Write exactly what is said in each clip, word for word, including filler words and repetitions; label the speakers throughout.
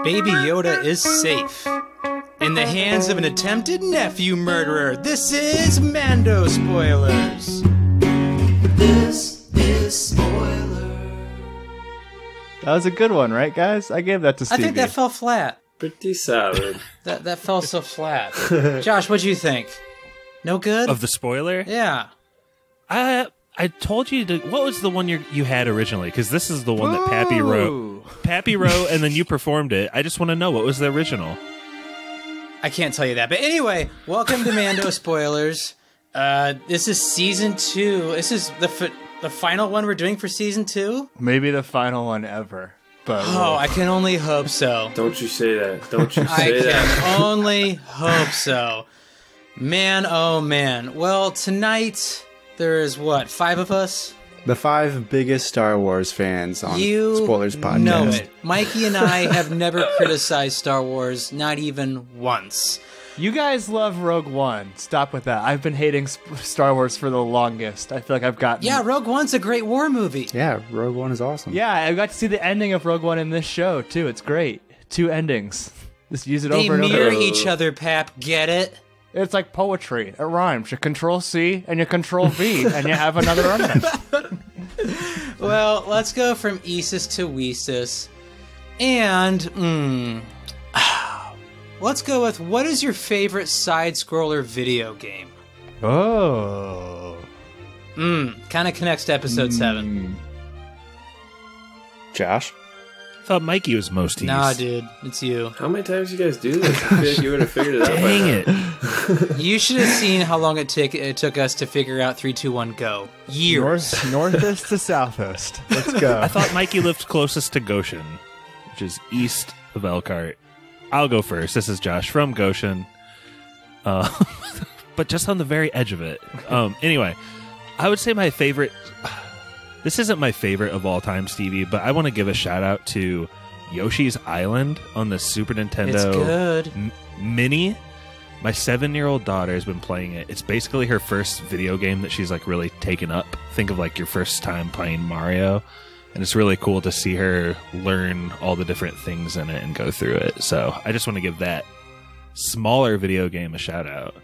Speaker 1: Baby Yoda is safe in the hands of an attempted nephew murderer. This is Mando Spoilers. This is Spoiler.
Speaker 2: That was a good one, right, guys? I gave that to Stevie.
Speaker 1: I think that fell flat.
Speaker 3: Pretty solid.
Speaker 1: That that fell so flat. Josh, what'd you think? No good?
Speaker 4: Of the spoiler?
Speaker 1: Yeah.
Speaker 4: I I told you to. What was the one you you had originally? Because this is the one that Pappy wrote. Pappy wrote, and then you performed it. I just want to know, what was the original?
Speaker 1: I can't tell you that. But anyway, welcome to Mando Spoilers. Uh, this is season two. This is the f- the final one we're doing for season two.
Speaker 2: Maybe the final one ever. But
Speaker 1: oh, I can only hope so.
Speaker 3: Don't you say that. Don't you
Speaker 1: I
Speaker 3: say that.
Speaker 1: can only hope so. Man, oh man. Well, tonight there is what, five of us?
Speaker 5: The five biggest Star Wars fans on
Speaker 1: You
Speaker 5: Spoilers Podcast.
Speaker 1: know it. Mikey and I have never criticized Star Wars, not even once.
Speaker 2: You guys love Rogue One. Stop with that. I've been hating Sp- Star Wars for the longest. I feel like I've gotten...
Speaker 1: Yeah, Rogue One's a great war movie.
Speaker 5: Yeah, Rogue One is awesome.
Speaker 2: Yeah, I got to see the ending of Rogue One in this show, too. It's great. Two endings. Just use it
Speaker 1: They
Speaker 2: over and over.
Speaker 1: mirror each other, Pap. Get it?
Speaker 2: It's like poetry. It rhymes. You control C and you control V, and you have another ending.
Speaker 1: Well, let's go from Easus to Weesus. And, hmm... let's go with, what is your favorite side-scroller video game?
Speaker 2: Oh.
Speaker 1: Mmm, kind of connects to episode
Speaker 2: Mm.
Speaker 1: seven.
Speaker 5: Josh?
Speaker 4: I thought Mikey was most east.
Speaker 1: Nah, dude, it's you.
Speaker 3: How many times you guys do this? I feel like you would have figured it out by
Speaker 4: Dang
Speaker 3: now.
Speaker 4: it.
Speaker 1: You should have seen how long it, take, it took us to figure out three, two, one, go. Years.
Speaker 2: North, northest to southest. Let's go.
Speaker 4: I thought Mikey lived closest to Goshen, which is east of Elkhart. I'll go first. This is Josh from Goshen. Uh, but just on the very edge of it. Um, anyway, I would say my favorite... This isn't my favorite of all time, Stevie, but I want to give a shout out to Yoshi's Island on the Super Nintendo
Speaker 1: It's good.
Speaker 4: M- Mini. My seven-year-old daughter has been playing it. It's basically her first video game that she's like really taken up. Think of like your first time playing Mario. And it's really cool to see her learn all the different things in it and go through it. So I just want to give that smaller video game a shout out.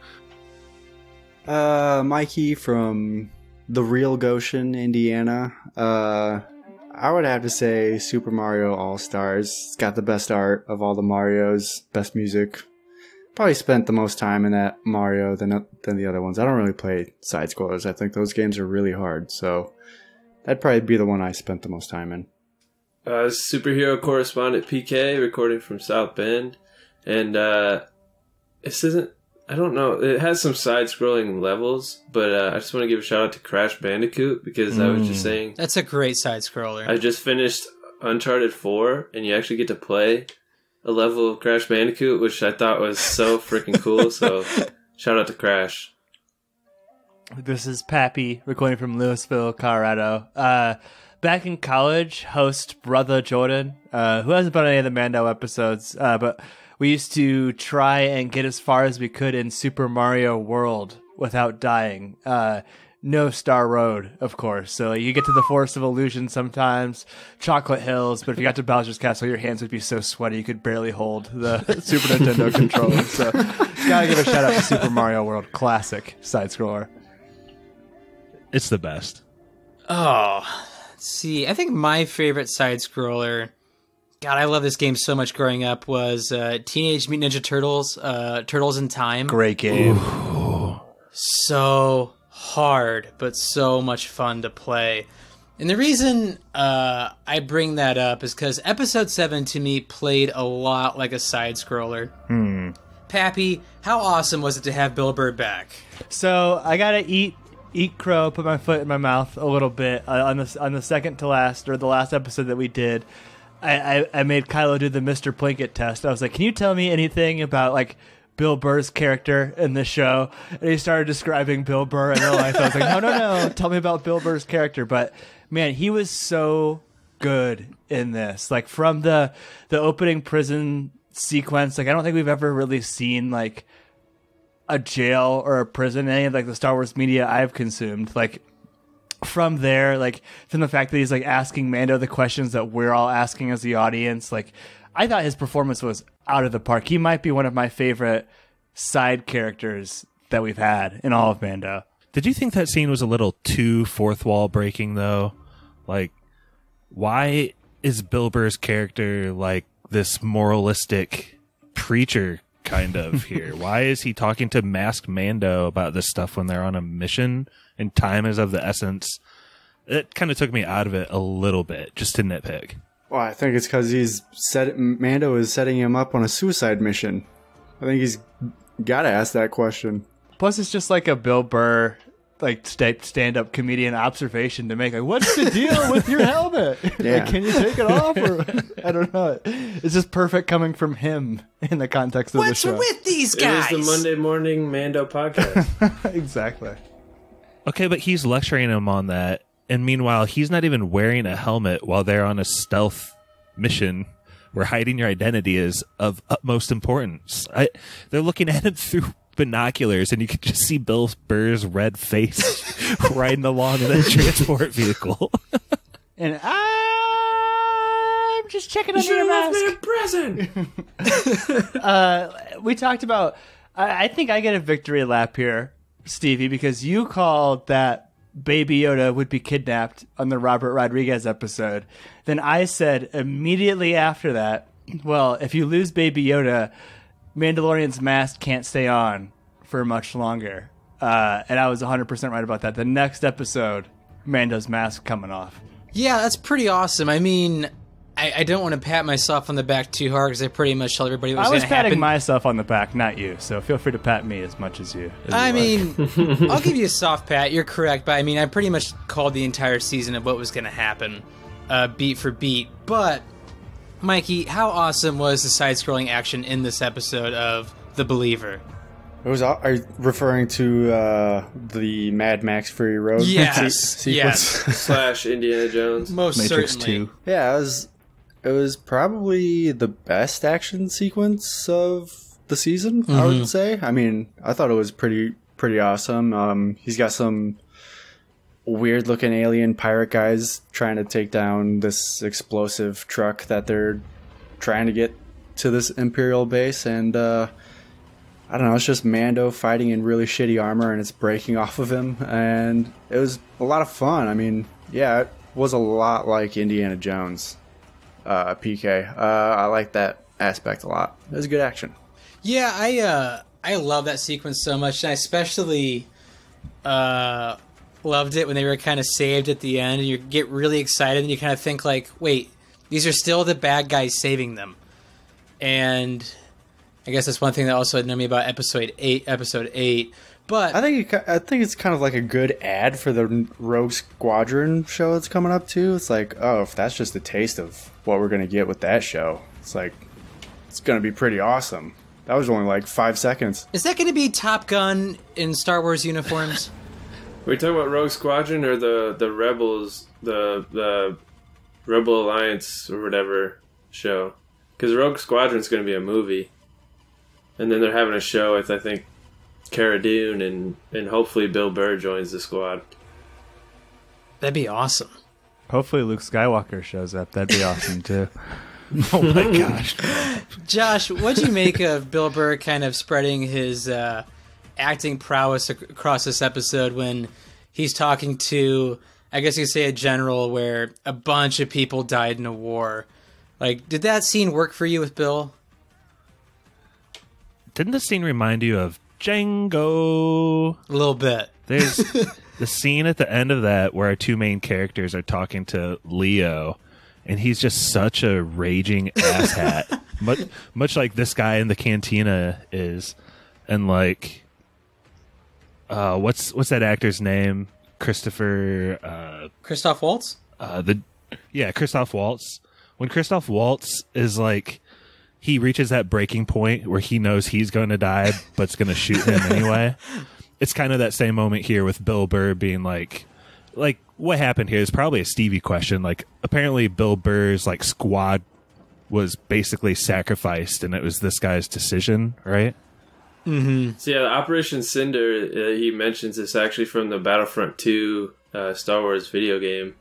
Speaker 5: Uh, Mikey from the real Goshen, Indiana. Uh, I would have to say Super Mario All-Stars. It's got the best art of all the Marios, best music. Probably spent the most time in that Mario than than the other ones. I don't really play side-scrollers. I think those games are really hard, so that'd probably be the one I spent the most time in.
Speaker 3: Uh, superhero correspondent P K, recording from South Bend. And uh, this isn't... I don't know. It has some side-scrolling levels, but uh, I just want to give a shout-out to Crash Bandicoot, because mm. I was just saying...
Speaker 1: That's a great side-scroller.
Speaker 3: I just finished Uncharted four, and you actually get to play a level of Crash Bandicoot, which I thought was so freaking cool, so shout-out to Crash.
Speaker 2: This is Pappy, recording from Louisville, Colorado. Uh, back in college, host Brother Jordan, uh, who hasn't been on any of the Mando episodes, uh, but... we used to try and get as far as we could in Super Mario World without dying. Uh, no Star Road, of course. So you get to the Forest of Illusion sometimes, Chocolate Hills, but if you got to Bowser's Castle, your hands would be so sweaty you could barely hold the Super Nintendo controller. So gotta give a shout out to Super Mario World, classic side-scroller.
Speaker 4: It's the best.
Speaker 1: Oh, let's see. I think my favorite side-scroller... God, I love this game so much growing up, was uh, Teenage Mutant Ninja Turtles, uh, Turtles in Time.
Speaker 2: Great game.
Speaker 4: Ooh.
Speaker 1: So hard, but so much fun to play. And the reason uh, I bring that up is because Episode seven to me played a lot like a side-scroller.
Speaker 2: Hmm.
Speaker 1: Pappy, how awesome was it to have Bill Burr back?
Speaker 2: So I gotta eat eat crow, put my foot in my mouth a little bit. Uh, on, the, on the second to last, or the last episode that we did, I, I, I made Kylo do the Mister Plinkett test. I was like, can you tell me anything about, like, Bill Burr's character in the show? And he started describing Bill Burr in real life. I was like, no, no, no, tell me about Bill Burr's character. But, man, he was so good in this. Like, from the the opening prison sequence, like, I don't think we've ever really seen, like, a jail or a prison in any of, like, the Star Wars media I've consumed. Like, from there, like, from the fact that he's, like, asking Mando the questions that we're all asking as the audience, like, I thought his performance was out of the park. He might be one of my favorite side characters that we've had in all of Mando.
Speaker 4: Did you think that scene was a little too fourth wall breaking, though? Like, why is Bill Burr's character like this moralistic preacher kind of here? Why is he talking to masked Mando about this stuff when they're on a mission and time is of the essence? It kind of took me out of it a little bit, just to nitpick.
Speaker 5: Well, I think it's because he's set. Mando is setting him up on a suicide mission. I think he's got to ask that question.
Speaker 2: Plus, it's just like a Bill Burr, like st- stand-up comedian observation to make. Like, what's the deal with your helmet?
Speaker 5: Yeah.
Speaker 2: Like, can you take it off? Or I don't know. It's just perfect coming from him in the context of
Speaker 1: What's
Speaker 2: the show.
Speaker 1: with these guys?
Speaker 3: It was the Monday Morning Mando podcast.
Speaker 2: Exactly.
Speaker 4: Okay, but he's lecturing him on that, and meanwhile, he's not even wearing a helmet while they're on a stealth mission where hiding your identity is of utmost importance. I, they're looking at him through binoculars, and you can just see Bill Burr's red face riding along in that transport vehicle.
Speaker 2: And I'm just checking under your mask.
Speaker 3: me in prison.
Speaker 2: uh, we talked about. I, I think I get a victory lap here, Stevie, because you called that Baby Yoda would be kidnapped on the Robert Rodriguez episode. Then I said immediately after that, well, if you lose Baby Yoda, Mandalorian's mask can't stay on for much longer. Uh, and I was one hundred percent right about that. The next episode, Mando's mask coming off.
Speaker 1: Yeah, that's pretty awesome. I mean, I, I don't want to pat myself on the back too hard because I pretty much told everybody what was
Speaker 2: I was
Speaker 1: going to
Speaker 2: patting
Speaker 1: happen.
Speaker 2: myself on the back, not you. So feel free to pat me as much as you. As
Speaker 1: I
Speaker 2: you like.
Speaker 1: mean, I'll give you a soft pat. You're correct, but I mean, I pretty much called the entire season of what was going to happen, uh, beat for beat. But, Mikey, how awesome was the side-scrolling action in this episode of The Believer?
Speaker 5: It was. Are you referring to uh, the Mad Max Fury Road?
Speaker 1: Yes,
Speaker 5: se-
Speaker 1: yes.
Speaker 5: sequence?
Speaker 3: Slash Indiana Jones.
Speaker 1: Most
Speaker 2: Matrix
Speaker 1: certainly.
Speaker 2: two.
Speaker 5: Yeah, it was. It was probably the best action sequence of the season. I would say. I mean, I thought it was pretty pretty awesome. Um, he's got some weird looking alien pirate guys trying to take down this explosive truck that they're trying to get to this Imperial base, and uh, I don't know, it's just Mando fighting in really shitty armor and it's breaking off of him, and it was a lot of fun. I mean, yeah, it was a lot like Indiana Jones, uh, P K. Uh, I like that aspect a lot. It was good action.
Speaker 1: Yeah, I uh, I love that sequence so much, and I especially uh, loved it when they were kind of saved at the end, and you get really excited, and you kind of think like, wait, these are still the bad guys saving them. And I guess that's one thing that also annoyed me about episode eight. Episode eight, but
Speaker 5: I think it, I think it's kind of like a good ad for the Rogue Squadron show that's coming up too. It's like, oh, if that's just a taste of what we're gonna get with that show, it's like it's gonna be pretty awesome. That was only like five seconds.
Speaker 1: is that going to be Top Gun in Star Wars uniforms?
Speaker 3: Are we talking about Rogue Squadron or the the Rebels, the the Rebel Alliance or whatever show? Because Rogue Squadron's going to be a movie, and then they're having a show with I think Cara Dune and and hopefully Bill Burr joins the squad.
Speaker 1: That'd be awesome.
Speaker 2: Hopefully Luke Skywalker shows up. That'd be awesome too.
Speaker 4: Oh my gosh.
Speaker 1: Josh, what'd you make of Bill Burr kind of spreading his uh, acting prowess ac- across this episode when he's talking to, I guess you could say, a general where a bunch of people died in a war? Like, did that scene work for you with Bill?
Speaker 4: Didn't this scene remind you of Django?
Speaker 1: A little bit.
Speaker 4: There's the scene at the end of that where our two main characters are talking to Leo, and he's just such a raging asshat, much much like this guy in the cantina is. And like, uh, what's what's that actor's name? Christopher. Uh,
Speaker 1: Christoph Waltz?
Speaker 4: uh, the yeah, Christoph Waltz. When Christoph Waltz is like, he reaches that breaking point where he knows he's going to die, but's going to shoot him anyway. It's kind of that same moment here with Bill Burr being like, like what happened here is probably a Stevie question. Like, apparently Bill Burr's like squad was basically sacrificed, and it was this guy's decision, right?
Speaker 1: Mm-hmm.
Speaker 3: So yeah, Operation Cinder, uh, he mentions this actually from the Battlefront two uh, Star Wars video game.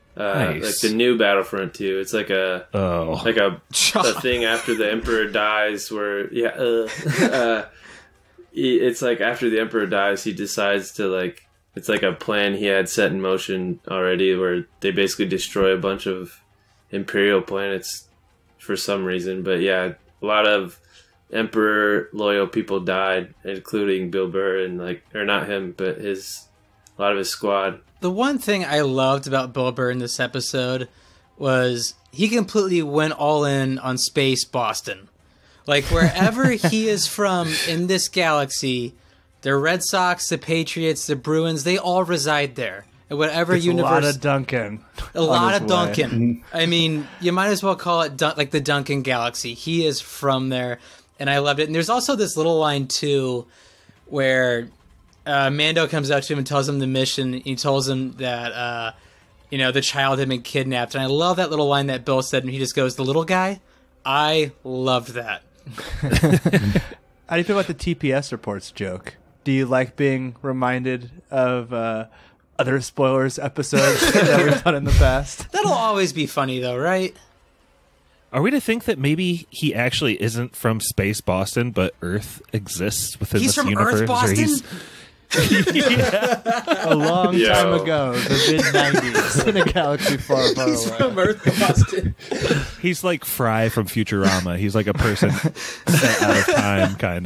Speaker 3: Uh,
Speaker 4: Nice.
Speaker 3: Like the new Battlefront two. It's like a
Speaker 4: Oh,
Speaker 3: like a, a thing after the Emperor dies, where yeah, uh, uh, he, it's like after the Emperor dies, he decides to like it's like a plan he had set in motion already, where they basically destroy a bunch of Imperial planets for some reason. But yeah, a lot of Emperor loyal people died, including Bill Burr and like or not him, but his a lot of his squad.
Speaker 1: The one thing I loved about Bill Burr in this episode was he completely went all in on Space Boston. Like, wherever he is from in this galaxy, the Red Sox, the Patriots, the Bruins, they all reside there. And whatever
Speaker 2: It's
Speaker 1: universe...
Speaker 2: a lot of Duncan.
Speaker 1: A lot
Speaker 2: his
Speaker 1: of
Speaker 2: way.
Speaker 1: Duncan. I mean, you might as well call it Dun- like the Duncan Galaxy. He is from there, and I loved it. And there's also this little line, too, where... Uh, Mando comes out to him and tells him the mission. He tells him that, uh, you know, the child had been kidnapped. And I love that little line that Bill said, and he just goes, "The little guy?" I loved that.
Speaker 2: How do you feel about the T P S reports joke? Do you like being reminded of uh, other spoilers episodes that we've done in the past?
Speaker 1: That'll always be funny, though, right?
Speaker 4: are we to think that maybe he actually isn't from Space Boston, but Earth exists within
Speaker 1: He's
Speaker 4: this
Speaker 1: from
Speaker 4: universe?
Speaker 1: Earth
Speaker 4: or
Speaker 1: Boston?
Speaker 4: he's-
Speaker 2: A long
Speaker 3: Yo.
Speaker 2: time ago, the mid nineties, in a galaxy far, far
Speaker 1: He's
Speaker 2: away.
Speaker 1: from Earth Boston.
Speaker 4: He's like Fry from Futurama. He's like a person set out of time, kind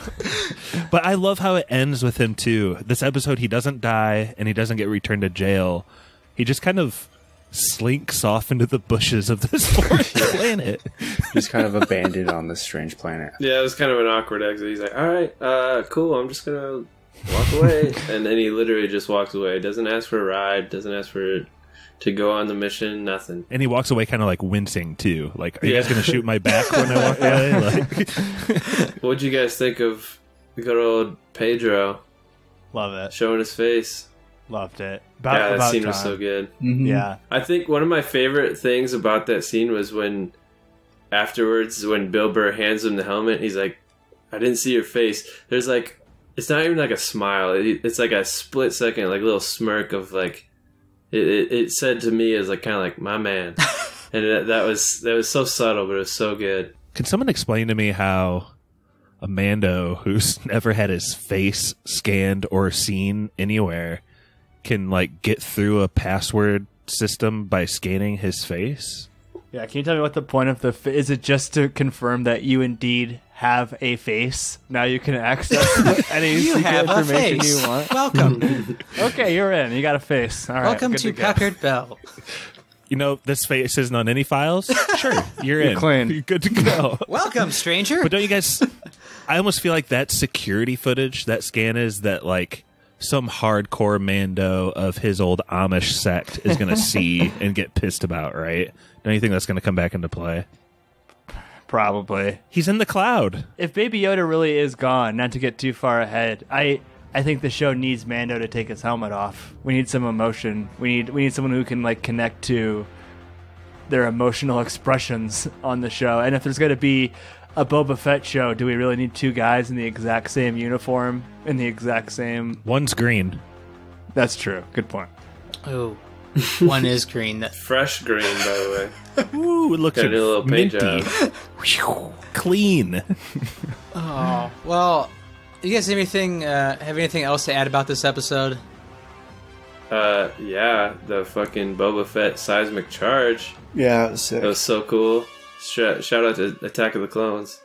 Speaker 4: of. But I love how it ends with him, too. This episode, he doesn't die, and he doesn't get returned to jail. He just kind of slinks off into the bushes of this foreign planet.
Speaker 5: He's kind of abandoned on this strange planet.
Speaker 3: Yeah, it was kind of an awkward exit. He's like, all right, uh, cool, I'm just going to walk away. And then he literally just walks away. Doesn't ask for a ride, doesn't ask for to go on the mission, nothing.
Speaker 4: And he walks away kind of like wincing, too. Like, are you
Speaker 3: Yeah.
Speaker 4: guys going to shoot my back when I walk away? Like,
Speaker 3: What'd you guys think of good old Pedro
Speaker 2: Love it.
Speaker 3: showing his face?
Speaker 2: Loved it. About,
Speaker 3: yeah, that
Speaker 2: about
Speaker 3: scene
Speaker 2: time.
Speaker 3: was so good.
Speaker 2: Yeah.
Speaker 3: I think one of my favorite things about that scene was when afterwards, when Bill Burr hands him the helmet, he's like, I didn't see your face. There's like, it's not even like a smile. It, it's like a split second, like a little smirk of like, it, it, it said to me as like, kind of like, my man. And that, that was, that was so subtle, but it was so good.
Speaker 4: can someone explain to me how a Mando who's never had his face scanned or seen anywhere can like get through a password system by scanning his face?
Speaker 2: Yeah, can you tell me what the point of the fa- is it just to confirm that you indeed have a face? Now you can access any
Speaker 1: You
Speaker 2: secret
Speaker 1: have a
Speaker 2: information
Speaker 1: face.
Speaker 2: you want.
Speaker 1: Welcome.
Speaker 2: Okay, you're in. You got a face. All right.
Speaker 1: Welcome
Speaker 2: good
Speaker 1: to
Speaker 2: go.
Speaker 1: Packard Bell.
Speaker 4: You know, this face isn't on any files? Sure, you're in.
Speaker 2: clean.
Speaker 4: You're good to go.
Speaker 1: Welcome, stranger.
Speaker 4: But don't you guys... I almost feel like that security footage, that scan is that like some hardcore Mando of his old Amish sect is going to see and get pissed about, right? Don't you think that's going to come back into play?
Speaker 2: Probably.
Speaker 4: He's in the cloud.
Speaker 2: If Baby Yoda really is gone, not to get too far ahead, I I think the show needs Mando to take his helmet off. We need some emotion. We need we need someone who can like connect to their emotional expressions on the show. And if there's going to be a Boba Fett show, do we really need two guys in the exact same uniform in the exact same?
Speaker 4: One's green.
Speaker 2: That's true. Good point.
Speaker 1: Oh, one is green. That
Speaker 3: Fresh green, by the way.
Speaker 4: Ooh, it looks
Speaker 3: Gotta do a little paint
Speaker 4: minty.
Speaker 3: job.
Speaker 4: Clean.
Speaker 1: Oh, well, you guys have anything, uh, have anything else to add about this episode?
Speaker 3: Uh, yeah, the fucking Boba Fett seismic charge.
Speaker 5: Yeah, it was sick.
Speaker 3: That was so cool. Sh- shout out to Attack of the Clones.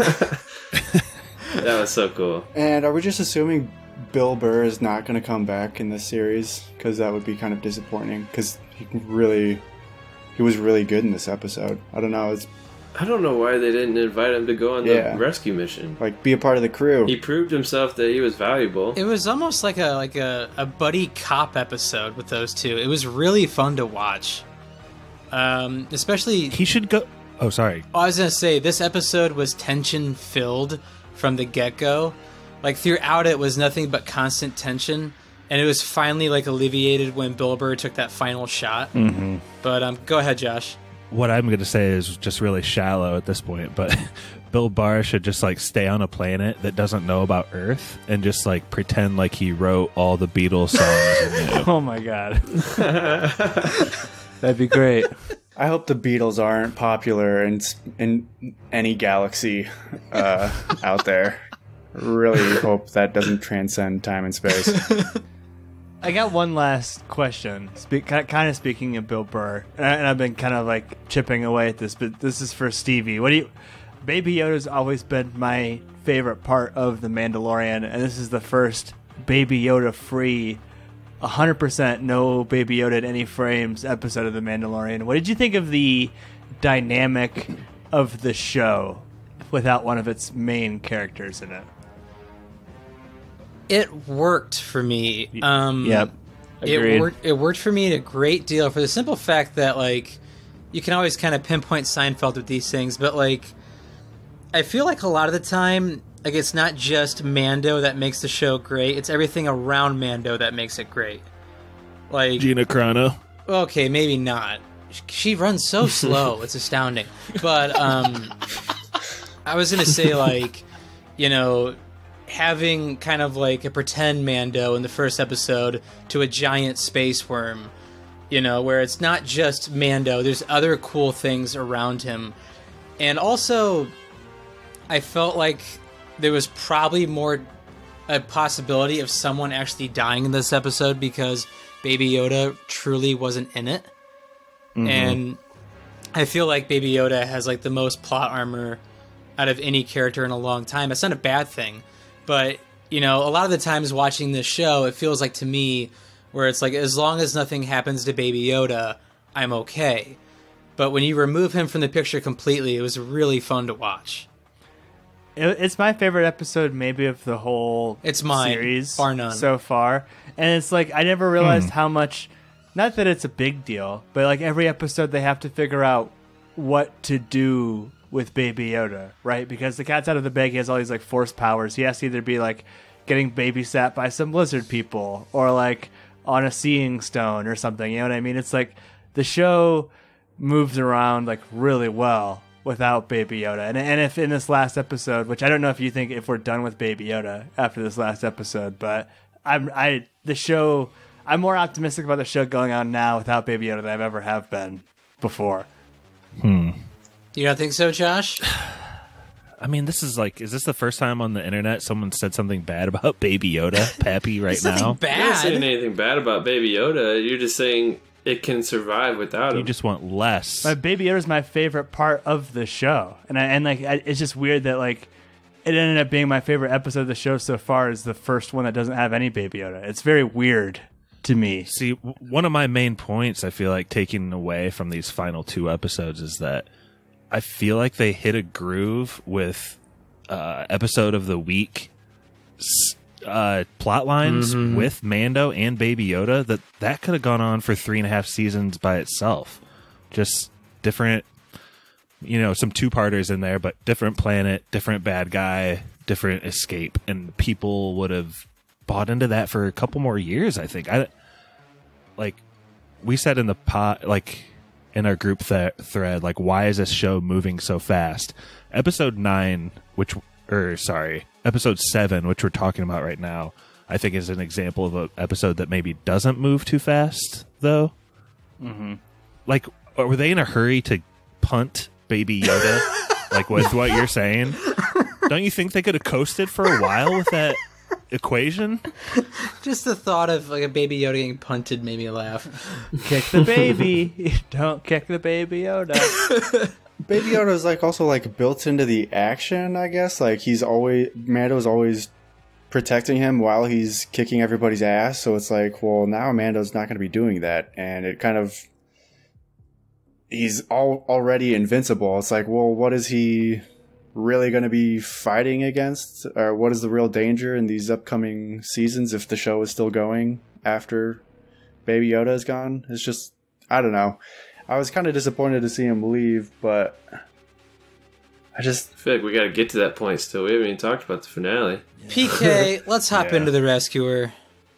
Speaker 3: That was so cool.
Speaker 5: And are we just assuming Bill Burr is not going to come back in this series? Because that would be kind of disappointing. Because he really, he was really good in this episode. I don't know. It's
Speaker 3: I don't know why they didn't invite him to go on the
Speaker 5: Yeah.
Speaker 3: rescue mission.
Speaker 5: like be a part of the crew.
Speaker 3: He proved himself that he was valuable.
Speaker 1: It was almost like a like a, a buddy cop episode with those two. It was really fun to watch. Um, especially,
Speaker 4: He should go... Oh, sorry.
Speaker 1: I was gonna say this episode was tension filled from the get go. Like throughout it was nothing but constant tension, and it was finally like alleviated when Bill Burr took that final shot. Mm-hmm. But um, go ahead, Josh.
Speaker 4: What I'm going to say is just really shallow at this point, but Bill Burr should just like stay on a planet that doesn't know about Earth and just like pretend like he wrote all the Beatles songs. And, you know,
Speaker 2: Oh my god. That'd be great.
Speaker 5: I hope the Beatles aren't popular in in any galaxy uh, out there. Really hope that doesn't transcend time and space.
Speaker 2: I got one last question. Spe- kind of speaking of Bill Burr, and, I, and I've been kind of like chipping away at this, but this is for Stevie. What do you? Baby Yoda's always been my favorite part of The Mandalorian, and this is the first Baby Yoda free, one hundred percent no Baby Yoda in any frames episode of The Mandalorian. What did you think of the dynamic of the show without one of its main characters in it?
Speaker 1: It worked for me. Um,
Speaker 2: yep.
Speaker 1: It
Speaker 2: Agreed.
Speaker 1: worked. It worked for me a great deal for the simple fact that, like, you can always kind of pinpoint Seinfeld with these things, but like, I feel like a lot of the time, like, it's not just Mando that makes the show great; it's everything around Mando that makes it great. Like
Speaker 4: Gina Carano.
Speaker 1: Okay, maybe not. She runs so slow; it's astounding. But um, I was gonna say, like, you know, having kind of like a pretend Mando in the first episode to a giant space worm, you know, where it's not just Mando, there's other cool things around him. And also, I felt like there was probably more a possibility of someone actually dying in this episode because Baby Yoda truly wasn't in it. Mm-hmm. And I feel like Baby Yoda has like the most plot armor out of any character in a long time. It's not a bad thing. But, you know, a lot of the times watching this show, it feels like to me where it's like, as long as nothing happens to Baby Yoda, I'm okay. But when you remove him from the picture completely, it was really fun to watch.
Speaker 2: It, it's my favorite episode maybe of the whole
Speaker 1: it's mine,
Speaker 2: series
Speaker 1: bar none.
Speaker 2: So far. And it's like, I never realized
Speaker 4: hmm.
Speaker 2: how much, not that it's a big deal, but like every episode they have to figure out what to do with Baby Yoda, right? Because the cat's out of the bag, he has all these like force powers. He has to either be like getting babysat by some lizard people or like on a seeing stone or something, you know what I mean? It's like the show moves around like really well without Baby Yoda. And, and if in this last episode, which I don't know if you think if we're done with Baby Yoda after this last episode, but I'm I the show I'm more optimistic about the show going on now without Baby Yoda than I've ever have been before.
Speaker 4: Hmm.
Speaker 1: You don't think so, Josh?
Speaker 4: I mean, this is like, is this the first time on the internet someone said something bad about Baby Yoda, Pappy, right
Speaker 1: it's
Speaker 4: now?
Speaker 1: nothing bad.
Speaker 3: You're not saying anything bad about Baby Yoda. You're just saying it can survive without him.
Speaker 4: You just want less.
Speaker 2: My Baby Yoda is my favorite part of the show, and I, and like I, it's just weird that like it ended up being my favorite episode of the show so far is the first one that doesn't have any Baby Yoda. It's very weird to me.
Speaker 4: See, w- one of my main points I feel like taking away from these final two episodes is that I feel like they hit a groove with uh, episode of the week uh, plot lines mm-hmm. with Mando and Baby Yoda that that could have gone on for three and a half seasons by itself. Just different, you know, some two-parters in there, but different planet, different bad guy, different escape, and people would have bought into that for a couple more years, I think. I like we said in the pot, like in our group th- thread, like, why is this show moving so fast? Episode nine, which, or sorry, episode seven, which we're talking about right now, I think is an example of an episode that maybe doesn't move too fast, though.
Speaker 2: Mm-hmm.
Speaker 4: Like, were they in a hurry to punt Baby Yoda? Like, with what you're saying? Don't you think they could have coasted for a while with that equation?
Speaker 1: Just the thought of like a Baby Yoda getting punted made me laugh.
Speaker 2: Kick the baby. Don't kick the Baby Yoda.
Speaker 5: Baby Yoda is like also like built into the action, I guess. Like he's always Mando's always protecting him while he's kicking everybody's ass. So it's like, well, now Mando's not going to be doing that, and it kind of he's all already invincible. It's like, well, what is he really going to be fighting against, or what is the real danger in these upcoming seasons if the show is still going after Baby Yoda is gone? It's just, I don't know. I was kind of disappointed to see him leave, but I just
Speaker 3: I feel like we got to get to that point still. We haven't even talked about the finale.
Speaker 1: P K, let's hop
Speaker 5: Yeah.
Speaker 1: into The Rescuer.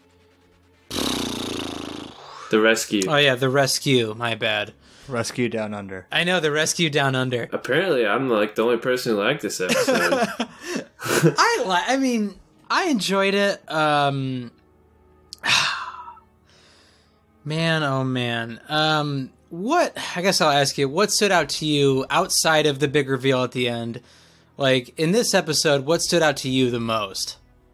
Speaker 3: The Rescue.
Speaker 1: Oh yeah, The Rescue, my bad.
Speaker 2: Rescue Down Under.
Speaker 1: I know, The Rescue Down Under.
Speaker 3: Apparently, I'm like the only person who liked this episode.
Speaker 1: I li- I mean, I enjoyed it. Um, man, oh man. Um, what, I guess I'll ask you, what stood out to you outside of the big reveal at the end? Like, in this episode, what stood out to you the most?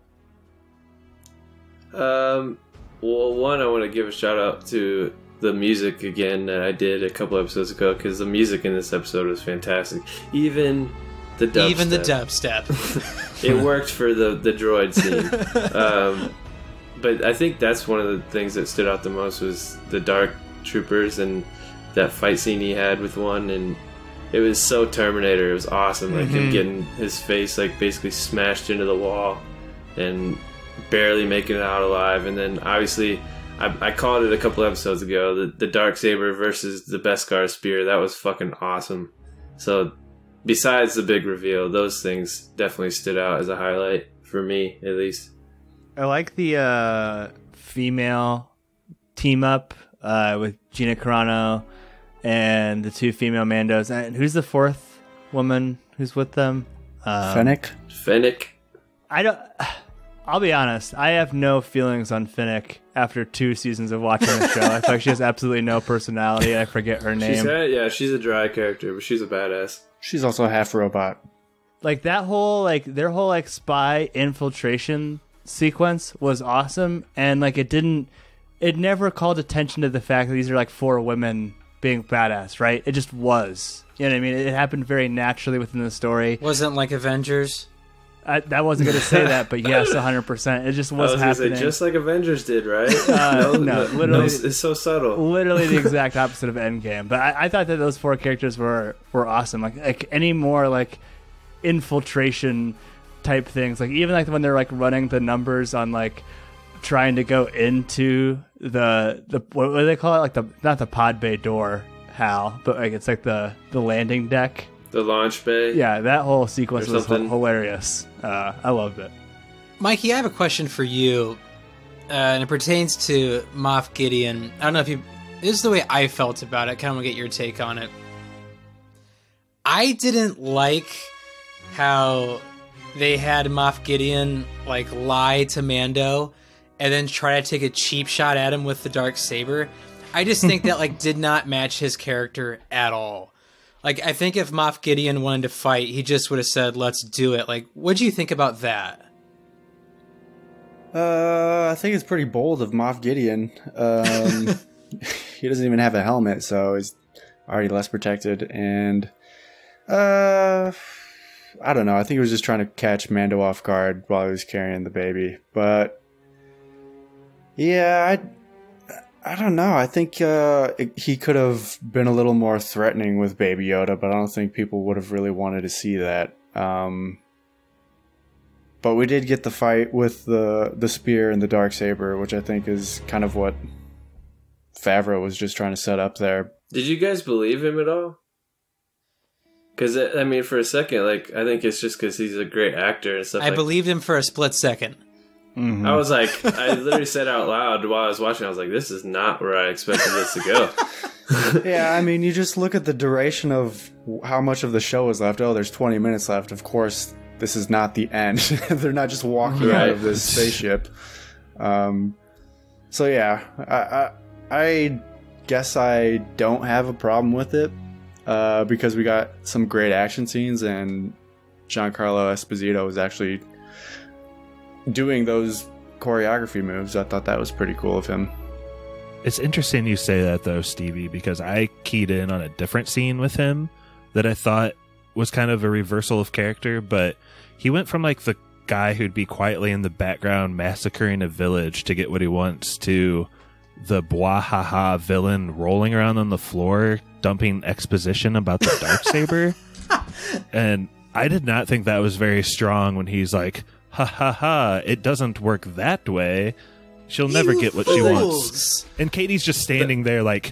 Speaker 3: Um, well, one, I want to give a shout out to the music again that I did a couple episodes ago, because the music in this episode was fantastic. Even the dubstep.
Speaker 1: Even the dubstep.
Speaker 3: It worked for the, the droid scene. Um, but I think that's one of the things that stood out the most was the Dark Troopers and that fight scene he had with one, and it was so Terminator. It was awesome. Like mm-hmm. him getting his face like basically smashed into the wall and barely making it out alive. And then obviously I, I called it a couple episodes ago, the, the Darksaber versus the Beskar spear. That was fucking awesome. So besides the big reveal, those things definitely stood out as a highlight for me, at least.
Speaker 2: I like the uh, female team up uh, with Gina Carano and the two female Mandos. And who's the fourth woman who's with them? Um,
Speaker 5: Fennec.
Speaker 3: Fennec.
Speaker 2: I don't. I'll be honest. I have no feelings on Fennec after two seasons of watching the show. I feel like she has absolutely no personality. I forget her name.
Speaker 3: She's had, yeah, she's a dry character, but she's a badass.
Speaker 5: She's also half robot.
Speaker 2: Like that whole like their whole like spy infiltration sequence was awesome, and like it didn't. It never called attention to the fact that these are like four women being badass, right? It just was. You know what I mean? It happened very naturally within the story.
Speaker 1: Wasn't like Avengers.
Speaker 2: I, I wasn't going to say that, but yes, one hundred percent. It just was,
Speaker 3: I was
Speaker 2: happening.
Speaker 3: Say, just like Avengers did, right?
Speaker 2: Uh, no, no, literally.
Speaker 3: No, it's so subtle.
Speaker 2: Literally the exact opposite of Endgame. But I, I thought that those four characters were, were awesome. Like, like any more like infiltration type things. Like even like when they're like running the numbers on like trying to go into the the what do they call it? Like the not the pod bay door, Hal, but like it's like the the landing deck.
Speaker 3: The launch bay.
Speaker 2: Yeah, that whole sequence was h- hilarious. Uh, I loved it.
Speaker 1: Mikey, I have a question for you, uh, and it pertains to Moff Gideon. I don't know if you... This is the way I felt about it. Kind of want to get your take on it. I didn't like how they had Moff Gideon like lie to Mando and then try to take a cheap shot at him with the Darksaber. I just think that like did not match his character at all. Like, I think if Moff Gideon wanted to fight, he just would have said, let's do it. Like, what do you think about that?
Speaker 5: Uh, I think it's pretty bold of Moff Gideon. Um, he doesn't even have a helmet, so he's already less protected. And, uh, I don't know. I think he was just trying to catch Mando off guard while he was carrying the baby. But, yeah, I... I don't know. I think uh, it, he could have been a little more threatening with Baby Yoda, but I don't think people would have really wanted to see that. Um, but we did get the fight with the, the spear and the Darksaber, which I think is kind of what Favreau was just trying to set up there.
Speaker 3: Did you guys believe him at all? Because, I mean, for a second, like, I think it's just because he's a great actor and stuff
Speaker 1: I
Speaker 3: like
Speaker 1: believed him for a split second.
Speaker 5: Mm-hmm.
Speaker 3: I was like, I literally said out loud while I was watching, I was like, this is not where I expected this to go.
Speaker 5: Yeah, I mean, you just look at the duration of how much of the show is left. Oh, there's twenty minutes left. Of course, this is not the end. They're not just walking
Speaker 3: right.
Speaker 5: out of this spaceship. Um, so, yeah, I, I, I guess I don't have a problem with it uh, because we got some great action scenes, and Giancarlo Esposito was actually doing those choreography moves. I thought that was pretty cool of him.
Speaker 4: It's interesting you say that though, Stevie, because I keyed in on a different scene with him that I thought was kind of a reversal of character, but he went from like the guy who'd be quietly in the background massacring a village to get what he wants to the bwahaha villain rolling around on the floor dumping exposition about the Darksaber. And I did not think that was very strong when he's like, ha ha ha, it doesn't work that way. She'll never
Speaker 1: You
Speaker 4: get what she
Speaker 1: fools.
Speaker 4: wants. And Katie's just standing there like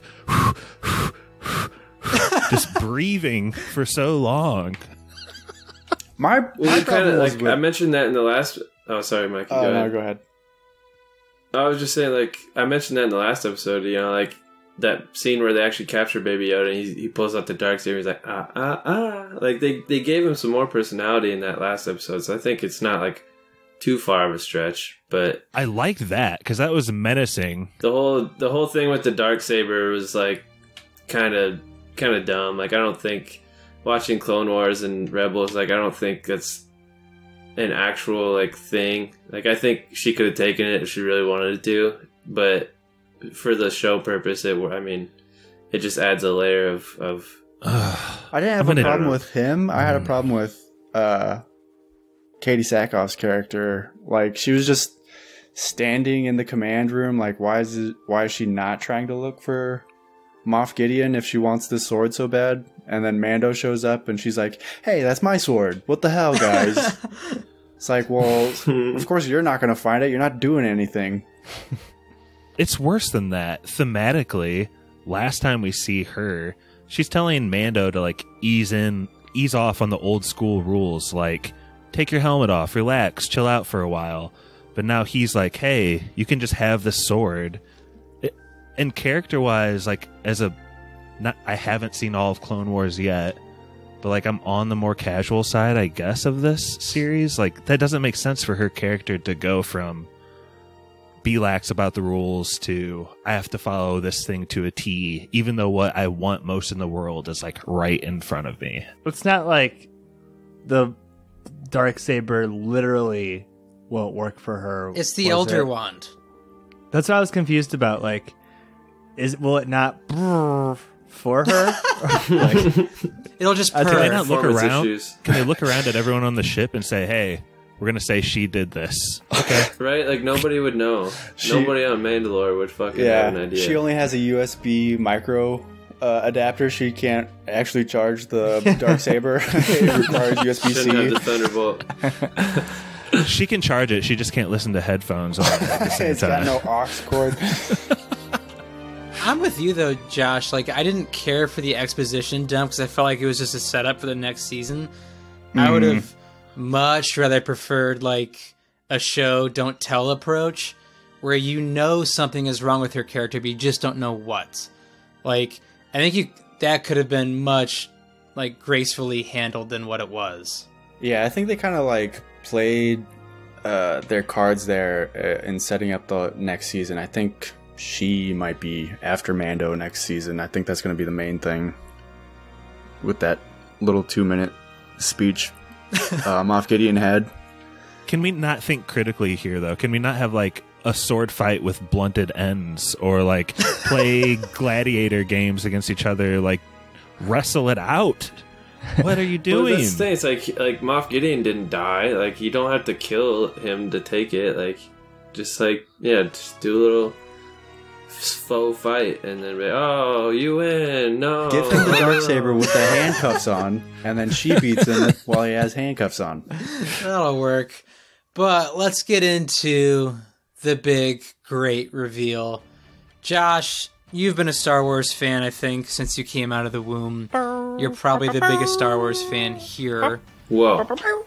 Speaker 4: just breathing for so long.
Speaker 5: My,
Speaker 3: Well,
Speaker 5: my
Speaker 3: you
Speaker 5: problem
Speaker 3: kinda,
Speaker 5: was
Speaker 3: like,
Speaker 5: with...
Speaker 3: I mentioned that in the last... Oh, sorry, Mikey. Go
Speaker 5: Oh,
Speaker 3: ahead.
Speaker 5: no, go ahead.
Speaker 3: I was just saying, like, I mentioned that in the last episode, you know, like, that scene where they actually capture Baby Yoda and he, he pulls out the Darksaber, he's like, ah, ah, ah. Like, they, they gave him some more personality in that last episode, so I think it's not, like, too far of a stretch, but...
Speaker 4: I liked that, because that was menacing.
Speaker 3: The whole the whole thing with the Darksaber was, like, kind of kind of dumb. Like I don't think watching Clone Wars and Rebels, like I don't think that's an actual like thing. Like I think she could have taken it if she really wanted to, but for the show purpose, it I mean, it just adds a layer of of.
Speaker 5: I didn't have
Speaker 4: I'm
Speaker 5: a
Speaker 4: gonna-
Speaker 5: problem with him. I had a problem with uh, Katie Sackhoff's character. Like she was just standing in the command room. Like why is it, why is she not trying to look for Moff Gideon if she wants this sword so bad? And then Mando shows up and she's like, "Hey, that's my sword. What the hell, guys?" It's like, well, of course you're not going to find it. You're not doing anything.
Speaker 4: It's worse than that. Thematically, last time we see her, she's telling Mando to like ease in, ease off on the old school rules, like take your helmet off, relax, chill out for a while. But now he's like, hey, you can just have this sword. It, and character wise, like as a, not I haven't seen all of Clone Wars yet, but like I'm on the more casual side, I guess, of this series. Like that doesn't make sense for her character to go from be lax about the rules to I have to follow this thing to a T, even though what I want most in the world is like right in front of me.
Speaker 2: It's not like the Darksaber literally won't work for her.
Speaker 1: It's the
Speaker 2: was
Speaker 1: Elder
Speaker 2: it?
Speaker 1: Wand.
Speaker 2: That's what I was confused about. Like, is will it not brrr for her? Like,
Speaker 1: It'll just
Speaker 2: I
Speaker 1: purr.
Speaker 2: think
Speaker 4: Can they not look
Speaker 3: Performance
Speaker 4: around?
Speaker 3: issues.
Speaker 4: Can they look around at everyone on the ship and say, hey, we're going to say she did this? Okay.
Speaker 3: Right? Like nobody would know.
Speaker 5: She-
Speaker 3: Nobody on Mandalore would fucking
Speaker 5: Yeah,
Speaker 3: have an idea.
Speaker 5: she only has a U S B micro uh, adapter. She can't actually charge the Darksaber. It requires U S B
Speaker 3: Shouldn't have
Speaker 5: C.
Speaker 3: the Thunderbolt.
Speaker 4: She can charge it. She just can't listen to headphones on at the same
Speaker 5: It's got
Speaker 4: time.
Speaker 5: no aux cord.
Speaker 1: I'm with you though, Josh. Like, I didn't care for the exposition dump because I felt like it was just a setup for the next season. I would have much rather preferred like a show don't tell approach, where you know something is wrong with her character, but you just don't know what. Like, I think you that could have been much like gracefully handled than what it was.
Speaker 5: Yeah, I think they kind of like played uh, their cards there uh, in setting up the next season. I think she might be after Mando next season. I think that's going to be the main thing with that little two minute speech uh, Moff Gideon had.
Speaker 4: Can we not think critically here, though? Can we not have like a sword fight with blunted ends, or like play gladiator games against each other, like wrestle it out? What are you
Speaker 3: Well,
Speaker 4: doing?
Speaker 3: that's the thing. It's like like Moff Gideon didn't die. Like you don't have to kill him to take it. Like just like yeah, just do a little faux fight, and then be, oh, you win. No,
Speaker 5: Give him the
Speaker 3: no.
Speaker 5: Darksaber with the handcuffs on, and then she beats him while he has handcuffs on.
Speaker 1: That'll work. But let's get into the big, great reveal. Josh, you've been a Star Wars fan, I think, since you came out of the womb. You're probably the biggest Star Wars fan here.
Speaker 3: Whoa.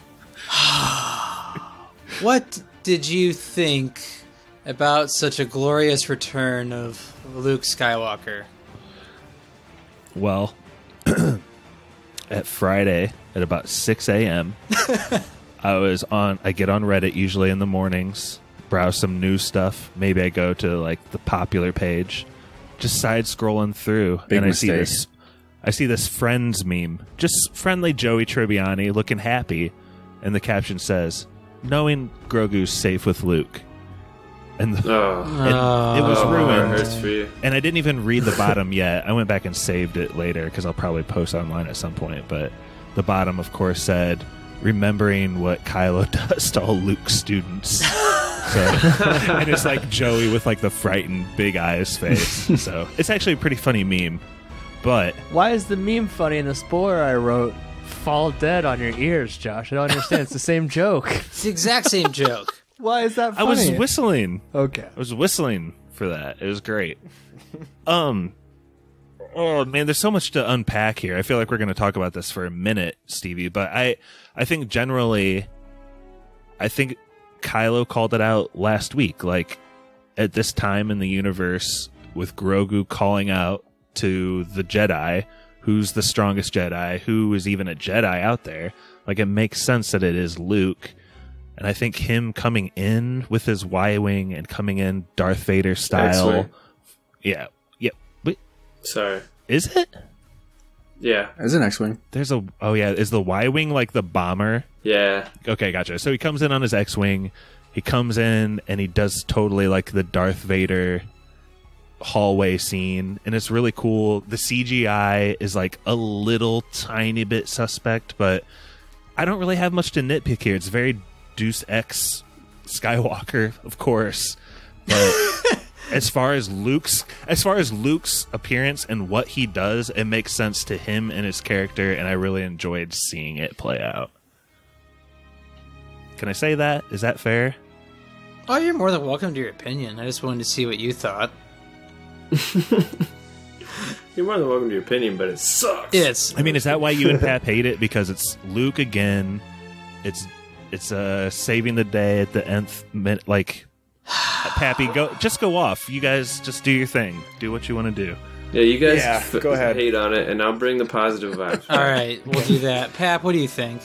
Speaker 1: What did you think about such a glorious return of Luke Skywalker?
Speaker 4: Well, at Friday at about six a.m., I was on, I get on Reddit usually in the mornings, browse some news stuff. Maybe I go to like the popular page, just side scrolling through,
Speaker 5: Big
Speaker 4: and I see
Speaker 5: mistake.
Speaker 4: this, I see this Friends meme, just friendly Joey Tribbiani looking happy, and the caption says, "Knowing Grogu's safe with Luke," and the,
Speaker 3: Oh,
Speaker 4: and it was
Speaker 3: oh,
Speaker 4: ruined.
Speaker 3: it hurts for you.
Speaker 4: And I didn't even read the bottom yet. I went back and saved it later because I'll probably post online at some point. But the bottom, of course, said, remembering what Kylo does to all Luke's students. So, and it's like Joey with like the frightened big eyes face. So it's actually a pretty funny meme. But
Speaker 2: why is the meme funny and the spoiler I wrote fall dead on your ears, Josh? I don't understand. It's the same joke.
Speaker 1: It's the exact same joke.
Speaker 2: Why is that
Speaker 4: I
Speaker 2: funny?
Speaker 4: was whistling.
Speaker 2: Okay.
Speaker 4: I was whistling for that. It was great. Um, oh man, there's so much to unpack here. I feel like we're going to talk about this for a minute, Stevie. But I, I think generally, I think Kylo called it out last week. Like at this time in the universe, with Grogu calling out to the Jedi, who's the strongest Jedi, who is even a Jedi out there. Like it makes sense that it is Luke. And I think him coming in with his Y-Wing and coming in Darth Vader style.
Speaker 3: X-Wing.
Speaker 4: Yeah. Yeah. Wait.
Speaker 3: Sorry.
Speaker 4: Is it?
Speaker 3: Yeah.
Speaker 5: As an X-wing.
Speaker 4: There's a oh yeah, is the Y-wing like the bomber?
Speaker 3: Yeah.
Speaker 4: Okay, gotcha. So he comes in on his X-wing. He comes in and he does totally like the Darth Vader hallway scene, and it's really cool. The C G I is like a little tiny bit suspect, but I don't really have much to nitpick here. It's very Deus Ex Skywalker, of course, but as far as Luke's as far as Luke's appearance and what he does, it makes sense to him and his character, and I really enjoyed seeing it play out. Can I say that? Is that fair?
Speaker 1: Oh, you're more than welcome to your opinion. I just wanted to see what you thought.
Speaker 3: You're more than welcome to your opinion, but it sucks.
Speaker 1: It's.
Speaker 4: I mean, is that why you and Pap hate it? Because it's Luke again. It's it's uh saving the day at the nth minute. Like, Pappy, go just go off. You guys just do your thing. Do what you want to do.
Speaker 3: Yeah, you guys
Speaker 5: Yeah,
Speaker 3: f-
Speaker 5: go ahead.
Speaker 3: hate on it, and I'll bring the positive vibes.
Speaker 1: All right, we'll do that. Pap, what do you think?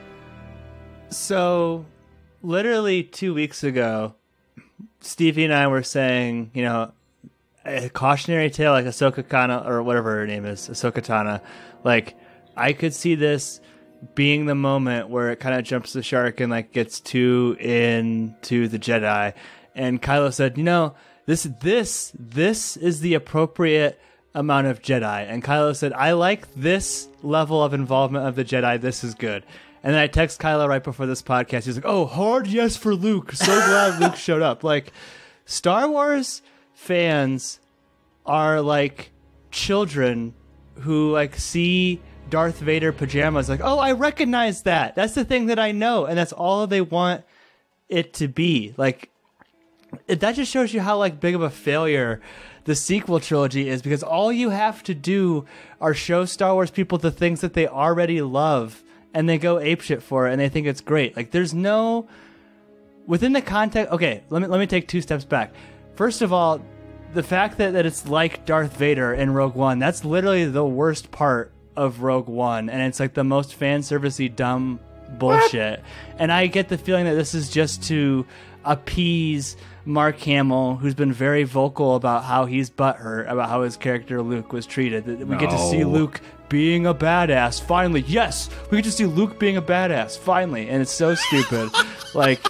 Speaker 2: So, literally two weeks ago, Stevie and I were saying, you know, a cautionary tale like Ahsoka Tano, or whatever her name is, Ahsoka Tano. Like, I could see this being the moment where it kind of jumps the shark and like gets too into the Jedi. And Kylo said, you know, this, this, this is the appropriate amount of Jedi. And Kylo said, I like this level of involvement of the Jedi. This is good. And then I text Kylo right before this podcast. He's like, oh, hard yes for Luke. So glad Luke showed up. Like, Star Wars fans are like children who like see Darth Vader pajamas like, oh, I recognize that. That's the thing that I know. And that's all they want it to be. Like, it, that just shows you how like big of a failure the sequel trilogy is, because all you have to do are show Star Wars people the things that they already love, and they go apeshit for it, and they think it's great. Like, there's no... Within the context... Okay, let me let me take two steps back. First of all, the fact that, that it's like Darth Vader in Rogue One, that's literally the worst part of Rogue One, and it's like the most fan service-y dumb bullshit. What? And I get the feeling that this is just to appease Mark Hamill, who's been very vocal about how he's butthurt about how his character Luke was treated. We
Speaker 4: No.
Speaker 2: get to see Luke being a badass finally. Yes, we get to see Luke being a badass finally, and it's so stupid. Like,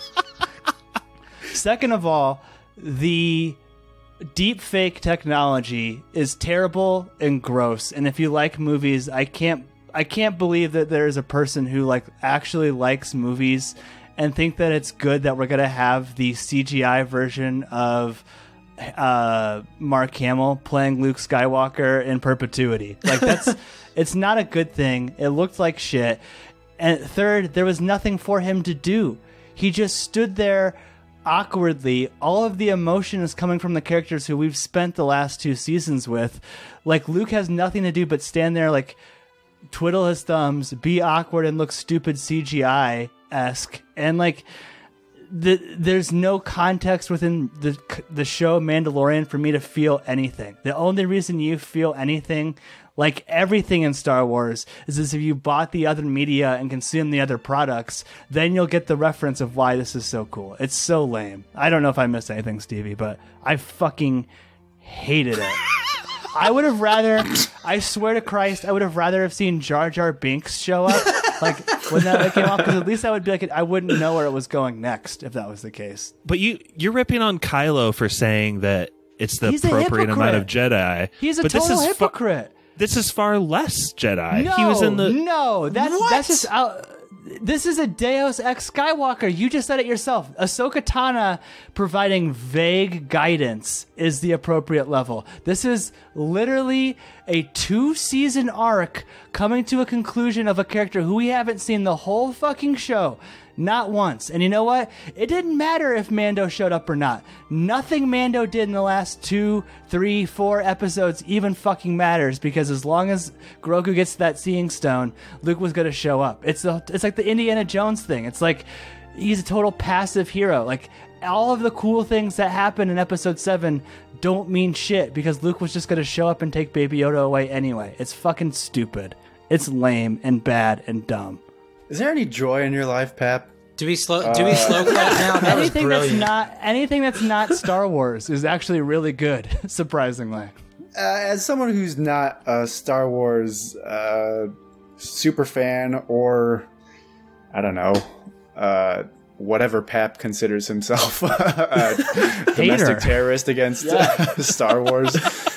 Speaker 2: second of all, the deep fake technology is terrible and gross. And if you like movies, I can't I can't believe that there is a person who like actually likes movies and think that it's good that we're gonna have the C G I version of uh, Mark Hamill playing Luke Skywalker in perpetuity. Like, that's it's not a good thing. It looked like shit. And third, there was nothing for him to do. He just stood there awkwardly. All of the emotion is coming from the characters who we've spent the last two seasons with. Like, Luke has nothing to do but stand there, like, twiddle his thumbs, be awkward, and look stupid C G I-esque. And, like, the, there's no context within the the show Mandalorian for me to feel anything. The only reason you feel anything, like everything in Star Wars, is as if you bought the other media and consumed the other products, then you'll get the reference of why this is so cool. It's so lame. I don't know if I missed anything, Stevie, but I fucking hated it. I would have rather, I swear to Christ, I would have rather have seen Jar Jar Binks show up, like, when that came off, because at least I would be like, I wouldn't know where it was going next if that was the case.
Speaker 4: But you, you're ripping on Kylo for saying that it's the
Speaker 2: He's a
Speaker 4: appropriate amount of
Speaker 2: hypocrite.
Speaker 4: Jedi.
Speaker 2: He's a
Speaker 4: but
Speaker 2: total
Speaker 4: this is fa-
Speaker 2: hypocrite.
Speaker 4: this is far less Jedi.
Speaker 2: No,
Speaker 4: he was in the.
Speaker 2: no, that's
Speaker 1: What?
Speaker 2: that's just out. This is a Deus Ex Skywalker. You just said it yourself. Ahsoka Tano providing vague guidance is the appropriate level. This is literally a two-season arc coming to a conclusion of a character who we haven't seen the whole fucking show. Not once. And you know what? It didn't matter if Mando showed up or not. Nothing Mando did in the last two, three, four episodes even fucking matters, because as long as Grogu gets that seeing stone, Luke was going to show up. It's the, it's like the Indiana Jones thing. It's like he's a total passive hero. Like, all of the cool things that happen in episode seven don't mean shit because Luke was just going to show up and take Baby Yoda away anyway. It's fucking stupid. It's lame and bad and dumb.
Speaker 5: Is there any joy in your life, Pap?
Speaker 1: Do we slow? Do we slow clap now? That was
Speaker 2: anything that's
Speaker 1: brilliant.
Speaker 2: not anything that's not Star Wars is actually really good, surprisingly.
Speaker 5: uh, as someone who's not a Star Wars uh, super fan, or I don't know, uh, whatever Pap considers himself, a domestic terrorist against yeah. Star Wars.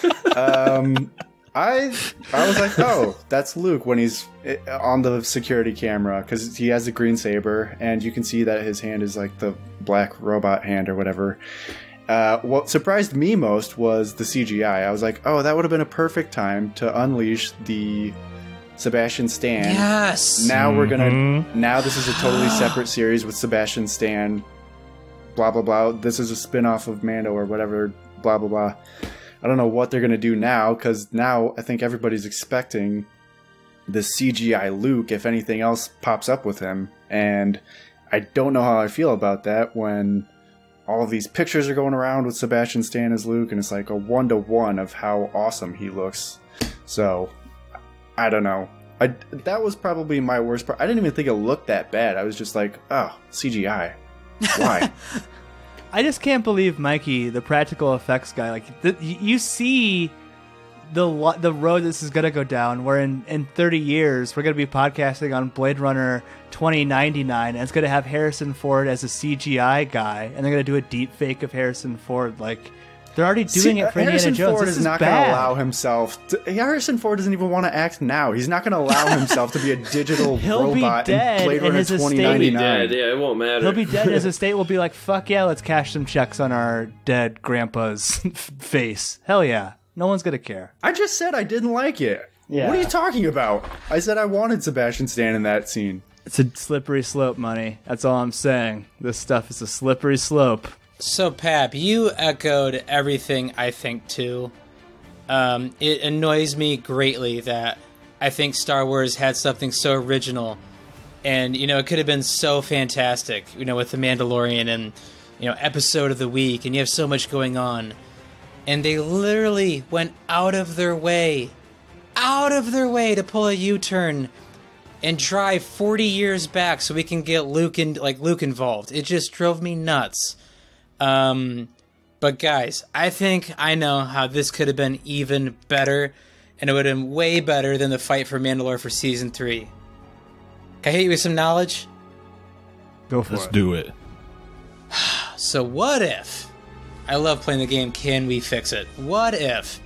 Speaker 5: Um, I I was like, oh, that's Luke when he's on the security camera, because he has a green saber, and you can see that his hand is like the black robot hand or whatever. Uh, what surprised me most was the C G I. I was like, oh, that would have been a perfect time to unleash the Sebastian Stan.
Speaker 1: Yes.
Speaker 5: Now mm-hmm. we're gonna. Now this is a totally separate series with Sebastian Stan. Blah blah blah. This is a spin-off of Mando or whatever. Blah blah blah. I don't know what they're gonna do now, because now I think everybody's expecting the C G I Luke if anything else pops up with him, and I don't know how I feel about that when all of these pictures are going around with Sebastian Stan as Luke, and it's like a one to one of how awesome he looks. So I don't know. I, that was probably my worst part. I didn't even think it looked that bad. I was just like, oh, C G I. Why?
Speaker 2: I just can't believe Mikey, the practical effects guy. Like the, you see the the road this is gonna go down. Where in, in thirty years we're gonna be podcasting on Blade Runner twenty ninety-nine, and it's gonna have Harrison Ford as a C G I guy, and they're gonna do a deep fake of Harrison Ford. Like they're already doing See, it for
Speaker 5: Harrison
Speaker 2: Indiana Jones.
Speaker 5: Ford
Speaker 2: this
Speaker 5: is not
Speaker 2: bad.
Speaker 5: going to allow himself. To, Harrison Ford doesn't even want to act now. He's not going to allow himself to be a digital
Speaker 2: He'll
Speaker 5: robot
Speaker 2: be dead
Speaker 5: in Blade Runner
Speaker 2: his
Speaker 5: twenty ninety-nine.
Speaker 3: He'll be dead. Yeah, it won't matter.
Speaker 2: He'll be dead, and his estate will be like, "Fuck yeah, let's cash some checks on our dead grandpa's face." Hell yeah, no one's gonna care.
Speaker 5: I just said I didn't like it.
Speaker 2: Yeah.
Speaker 5: What are you talking about? I said I wanted Sebastian Stan in that scene.
Speaker 2: It's a slippery slope, money. That's all I'm saying. This stuff is a slippery slope.
Speaker 1: So, Pap, you echoed everything I think, too. Um, it annoys me greatly that I think Star Wars had something so original. And, you know, it could have been so fantastic, you know, with The Mandalorian and, you know, episode of the week, and you have so much going on. And they literally went out of their way, out of their way to pull a U-turn and drive forty years back so we can get Luke in, like Luke involved. It just drove me nuts. Um, but guys, I think I know how this could have been even better, and it would have been way better than the fight for Mandalore for season three. Can I hit you with some knowledge?
Speaker 2: Go for
Speaker 4: Let's
Speaker 2: it.
Speaker 4: do it.
Speaker 1: So what if, I love playing the game, can we fix it? What if,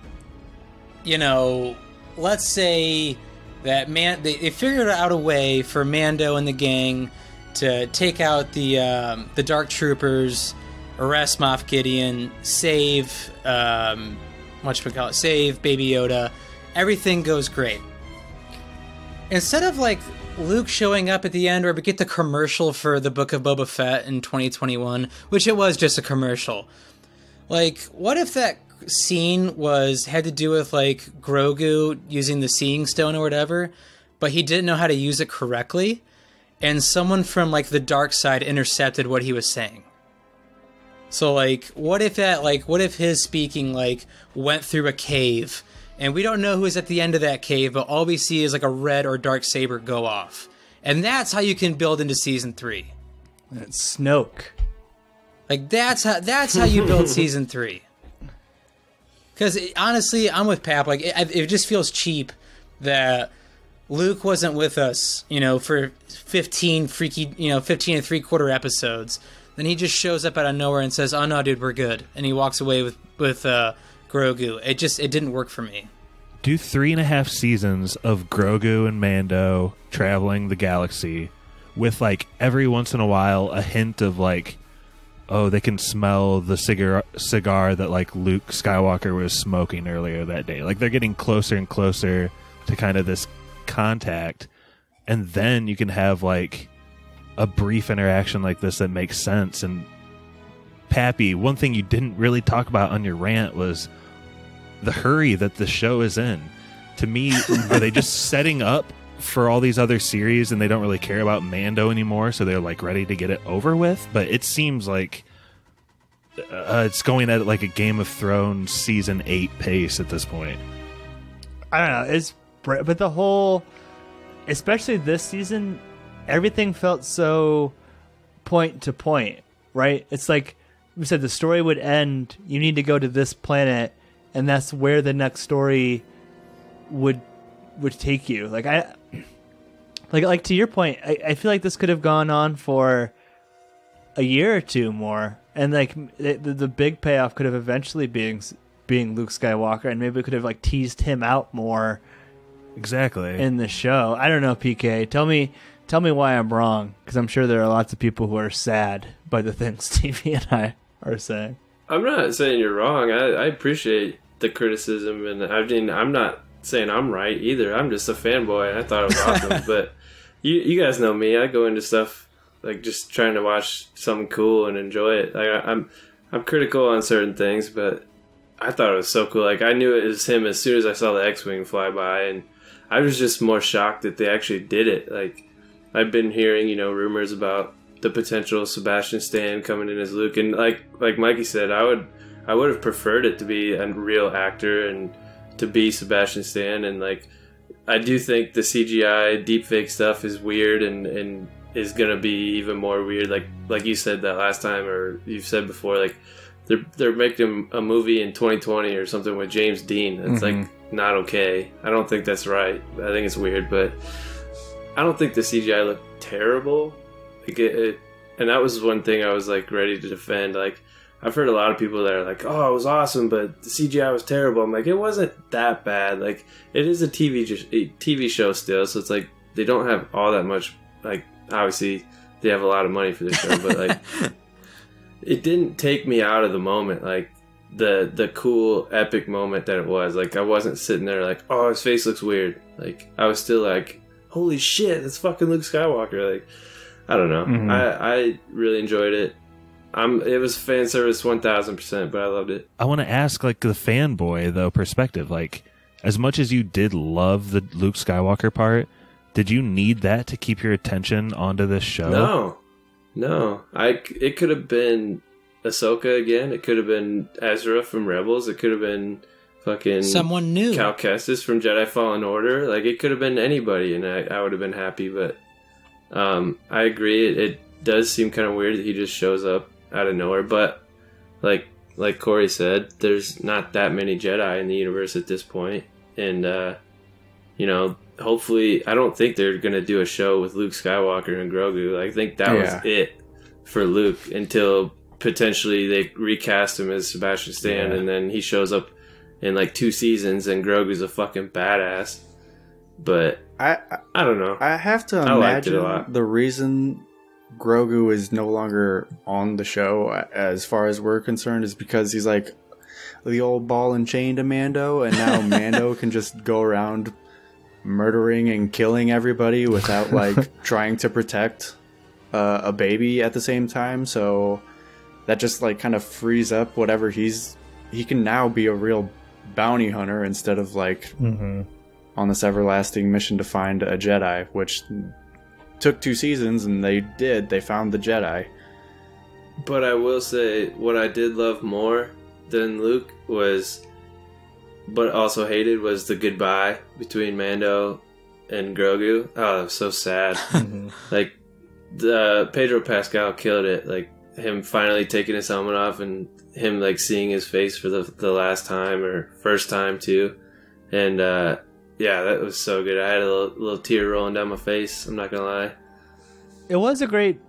Speaker 1: you know, let's say that man, they, they figured out a way for Mando and the gang to take out the um, the Dark Troopers, arrest Moff Gideon, save um, what should we call it? Save Baby Yoda. Everything goes great. Instead of like Luke showing up at the end, or we get the commercial for the Book of Boba Fett in twenty twenty-one, which it was just a commercial. Like, what if that scene was had to do with like Grogu using the Seeing Stone or whatever, but he didn't know how to use it correctly? And someone from, like, the dark side intercepted what he was saying. So, like, what if that, like, what if his speaking, like, went through a cave, and we don't know who is at the end of that cave, but all we see is, like, a red or dark saber go off. And that's how you can build into season three.
Speaker 2: It's Snoke.
Speaker 1: Like, that's how, that's how you build season three. Because, honestly, I'm with Pap. Like, it, it just feels cheap that Luke wasn't with us, you know, for fifteen freaky, you know, fifteen and three quarter episodes. Then he just shows up out of nowhere and says, "Oh no, dude, we're good," and he walks away with with uh, Grogu. It just it didn't work for me.
Speaker 4: Do three and a half seasons of Grogu and Mando traveling the galaxy, with like every once in a while a hint of like, oh, they can smell the cigar cigar that like Luke Skywalker was smoking earlier that day. Like they're getting closer and closer to kind of this contact, and then you can have like a brief interaction like this that makes sense. And Pappy, one thing you didn't really talk about on your rant was the hurry that the show is in. To me, are they just setting up for all these other series and they don't really care about Mando anymore, so they're like ready to get it over with? But it seems like uh, it's going at like a Game of Thrones season eight pace at this point.
Speaker 2: I don't know. It's but the whole, especially this season, everything felt so point to point, right? It's like we said, the story would end. You need to go to this planet, and that's where the next story would would take you. Like I, like like to your point, I, I feel like this could have gone on for a year or two more, and like the, the big payoff could have eventually being being Luke Skywalker, and maybe we could have like teased him out more.
Speaker 4: Exactly.
Speaker 2: In the show, I don't know, P K. Tell me, tell me why I'm wrong, because I'm sure there are lots of people who are sad by the things Stevie and I are saying.
Speaker 3: I'm not saying you're wrong. I, I appreciate the criticism, and I mean, I'm not saying I'm right either. I'm just a fanboy, and I thought it was awesome. But you, you guys know me. I go into stuff like just trying to watch something cool and enjoy it. Like I, I'm, I'm critical on certain things, but I thought it was so cool. Like I knew it was him as soon as I saw the X-wing fly by, and I was just more shocked that they actually did it. Like I've been hearing, you know, rumors about the potential Sebastian Stan coming in as Luke, and like like Mikey said, I would I would have preferred it to be a real actor and to be Sebastian Stan. And like I do think the C G I deepfake stuff is weird and and is gonna be even more weird. Like like you said that last time, or you've said before, like they're they're making a movie in twenty twenty or something with James Dean. It's mm-hmm. like not okay. I don't think that's right. I think it's weird, but I don't think the C G I looked terrible. Like it, it, and that was one thing I was like ready to defend. Like I've heard a lot of people that are like, "Oh, it was awesome, but the C G I was terrible." I'm like, it wasn't that bad. Like it is a T V a T V show still, so it's like they don't have all that much. Like obviously they have a lot of money for this show, but like it didn't take me out of the moment. Like the the cool epic moment that it was. Like I wasn't sitting there like, "Oh, his face looks weird." Like I was still like, "Holy shit, it's fucking Luke Skywalker!" Like. I don't know. Mm-hmm. I, I really enjoyed it. I'm. It was fan service one thousand percent, but I loved it.
Speaker 4: I want to ask, like, the fanboy, though, perspective. Like, as much as you did love the Luke Skywalker part, did you need that to keep your attention onto this show?
Speaker 3: No. No. I, it could have been Ahsoka again. It could have been Ezra from Rebels. It could have been fucking...
Speaker 1: someone new.
Speaker 3: Cal Kestis from Jedi Fallen Order. Like, it could have been anybody, and I, I would have been happy, but... Um, I agree. It, it does seem kind of weird that he just shows up out of nowhere, but like like Corey said, there's not that many Jedi in the universe at this point, and uh, you know, hopefully, I don't think they're gonna do a show with Luke Skywalker and Grogu. I think that yeah. was it for Luke until potentially they recast him as Sebastian Stan, yeah. and then he shows up in like two seasons, and Grogu's a fucking badass. But I, I I don't know.
Speaker 5: I have to
Speaker 3: I
Speaker 5: imagine the reason Grogu is no longer on the show, as far as we're concerned, is because he's like the old ball and chain to Mando, and now Mando can just go around murdering and killing everybody without like trying to protect uh, a baby at the same time. So that just like kind of frees up whatever he's. He can now be a real bounty hunter instead of like. Mm-hmm. on this everlasting mission to find a Jedi, which took two seasons, and they did. They found the Jedi.
Speaker 3: But I will say, what I did love more than Luke was, but also hated, was the goodbye between Mando and Grogu. Oh, that was so sad. Like, the Pedro Pascal killed it. Like, him finally taking his helmet off, and him, like, seeing his face for the, the last time, or first time, too. And, uh, yeah, that was so good. I had a little, little tear rolling down my face. I'm not gonna lie.
Speaker 2: It was a great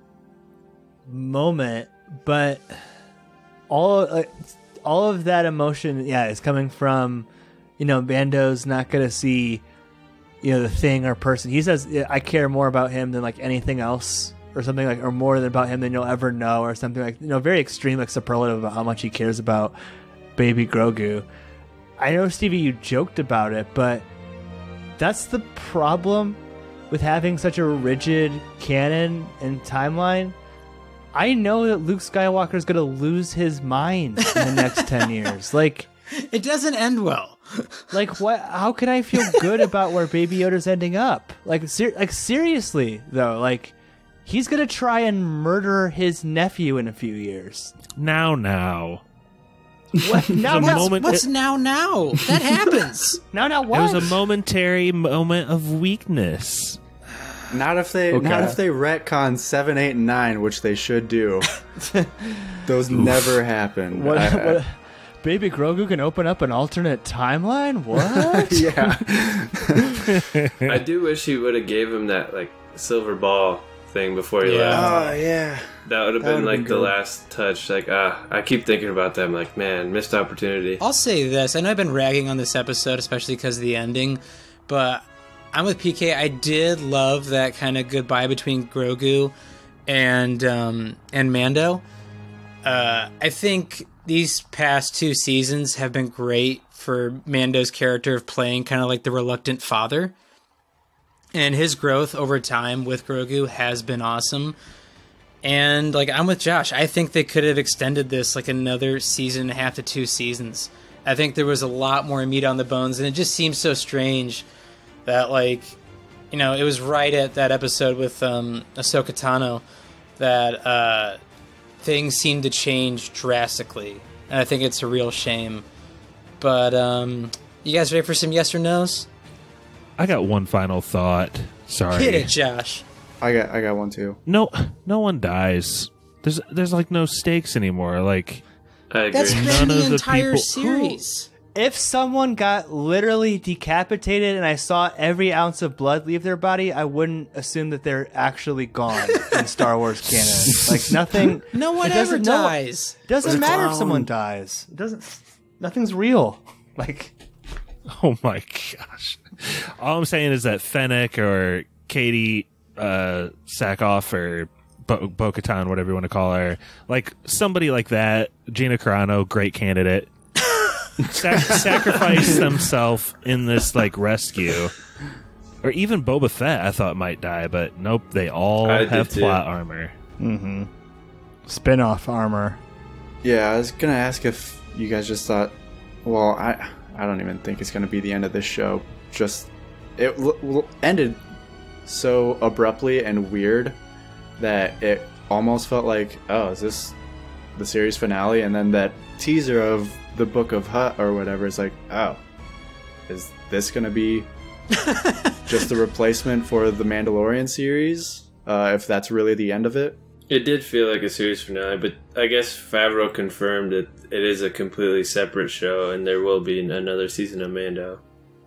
Speaker 2: moment, but all uh, all of that emotion, yeah, is coming from, you know, Mando's not gonna see, you know, the thing or person. He says, "I care more about him than like anything else," or something like, or more than about him than you'll ever know, or something like, you know, very extreme, like superlative about how much he cares about baby Grogu. I know, Stevie, you joked about it, but. That's the problem with having such a rigid canon and timeline. I know that Luke Skywalker is going to lose his mind in the next ten years. Like,
Speaker 1: it doesn't end well.
Speaker 2: Like, what? How can I feel good about where Baby Yoda's ending up? Like, ser- like seriously though, like he's going to try and murder his nephew in a few years.
Speaker 4: Now, now.
Speaker 2: What? Now,
Speaker 1: what's,
Speaker 2: moment,
Speaker 1: what's it, now, now? That happens.
Speaker 2: now, now, what?
Speaker 4: It was a momentary moment of weakness.
Speaker 5: Not if they, okay. not if they retcon seven, eight, and nine, which they should do. Those never happen.
Speaker 2: What,
Speaker 5: I,
Speaker 2: what, Baby Grogu can open up an alternate timeline? What?
Speaker 5: Yeah.
Speaker 3: I do wish he would have gave him that like silver ball thing before he
Speaker 1: Yeah.
Speaker 3: left.
Speaker 5: Oh, yeah.
Speaker 3: That would have
Speaker 5: That
Speaker 3: been
Speaker 5: would've
Speaker 3: like
Speaker 5: been
Speaker 3: the
Speaker 5: good.
Speaker 3: last touch. Like, ah, I keep thinking about that. I'm like, man, missed opportunity.
Speaker 1: I'll say this. I know I've been ragging on this episode, especially because of the ending, but I'm with P K. I did love that kind of goodbye between Grogu and um, and Mando. Uh, I think these past two seasons have been great for Mando's character of playing kind of like the reluctant father. And his growth over time with Grogu has been awesome. And like I'm with Josh. I think they could have extended this like another season and a half to two seasons. I think there was a lot more meat on the bones, and it just seems so strange that like, you know, it was right at that episode with um, Ahsoka Tano that uh, things seem to change drastically, and I think it's a real shame. But um, you guys ready for some yes or nos?
Speaker 4: I got one final thought. Sorry.
Speaker 1: Hit it, Josh.
Speaker 5: I got I got one too.
Speaker 4: No, no one dies. There's there's like no stakes anymore. Like
Speaker 3: I agree.
Speaker 1: That's been
Speaker 4: None of
Speaker 1: the
Speaker 4: the
Speaker 1: entire
Speaker 4: people-
Speaker 1: series.
Speaker 2: If someone got literally decapitated and I saw every ounce of blood leave their body, I wouldn't assume that they're actually gone in Star Wars canon. Like nothing.
Speaker 1: No one
Speaker 2: it
Speaker 1: ever
Speaker 2: doesn't- no one-
Speaker 1: dies.
Speaker 2: Doesn't
Speaker 5: Was a
Speaker 2: matter if
Speaker 5: clown.
Speaker 2: someone dies. It doesn't. Nothing's real. Like
Speaker 4: oh my gosh. All I'm saying is that Fennec or Katie uh, Sackhoff or Bo- Bo-Katan, whatever you want to call her, like somebody like that, Gina Carano, great candidate. Sac- sacrifice themselves in this like rescue, or even Boba Fett I thought might die, but nope, they all
Speaker 3: I did
Speaker 4: have
Speaker 3: too.
Speaker 4: plot armor.
Speaker 2: spin-off armor.
Speaker 5: Yeah, I was gonna ask if you guys just thought, well, I I don't even think it's gonna be the end of this show. Just it l- l- ended so abruptly and weird that it almost felt like, oh, is this the series finale? And then that teaser of the Book of Hutt or whatever is like, oh, is this gonna be just the replacement for the Mandalorian series? Uh, if that's really the end of it.
Speaker 3: It did feel like a series finale, but I guess Favreau confirmed that it is a completely separate show, and there will be another season of Mando.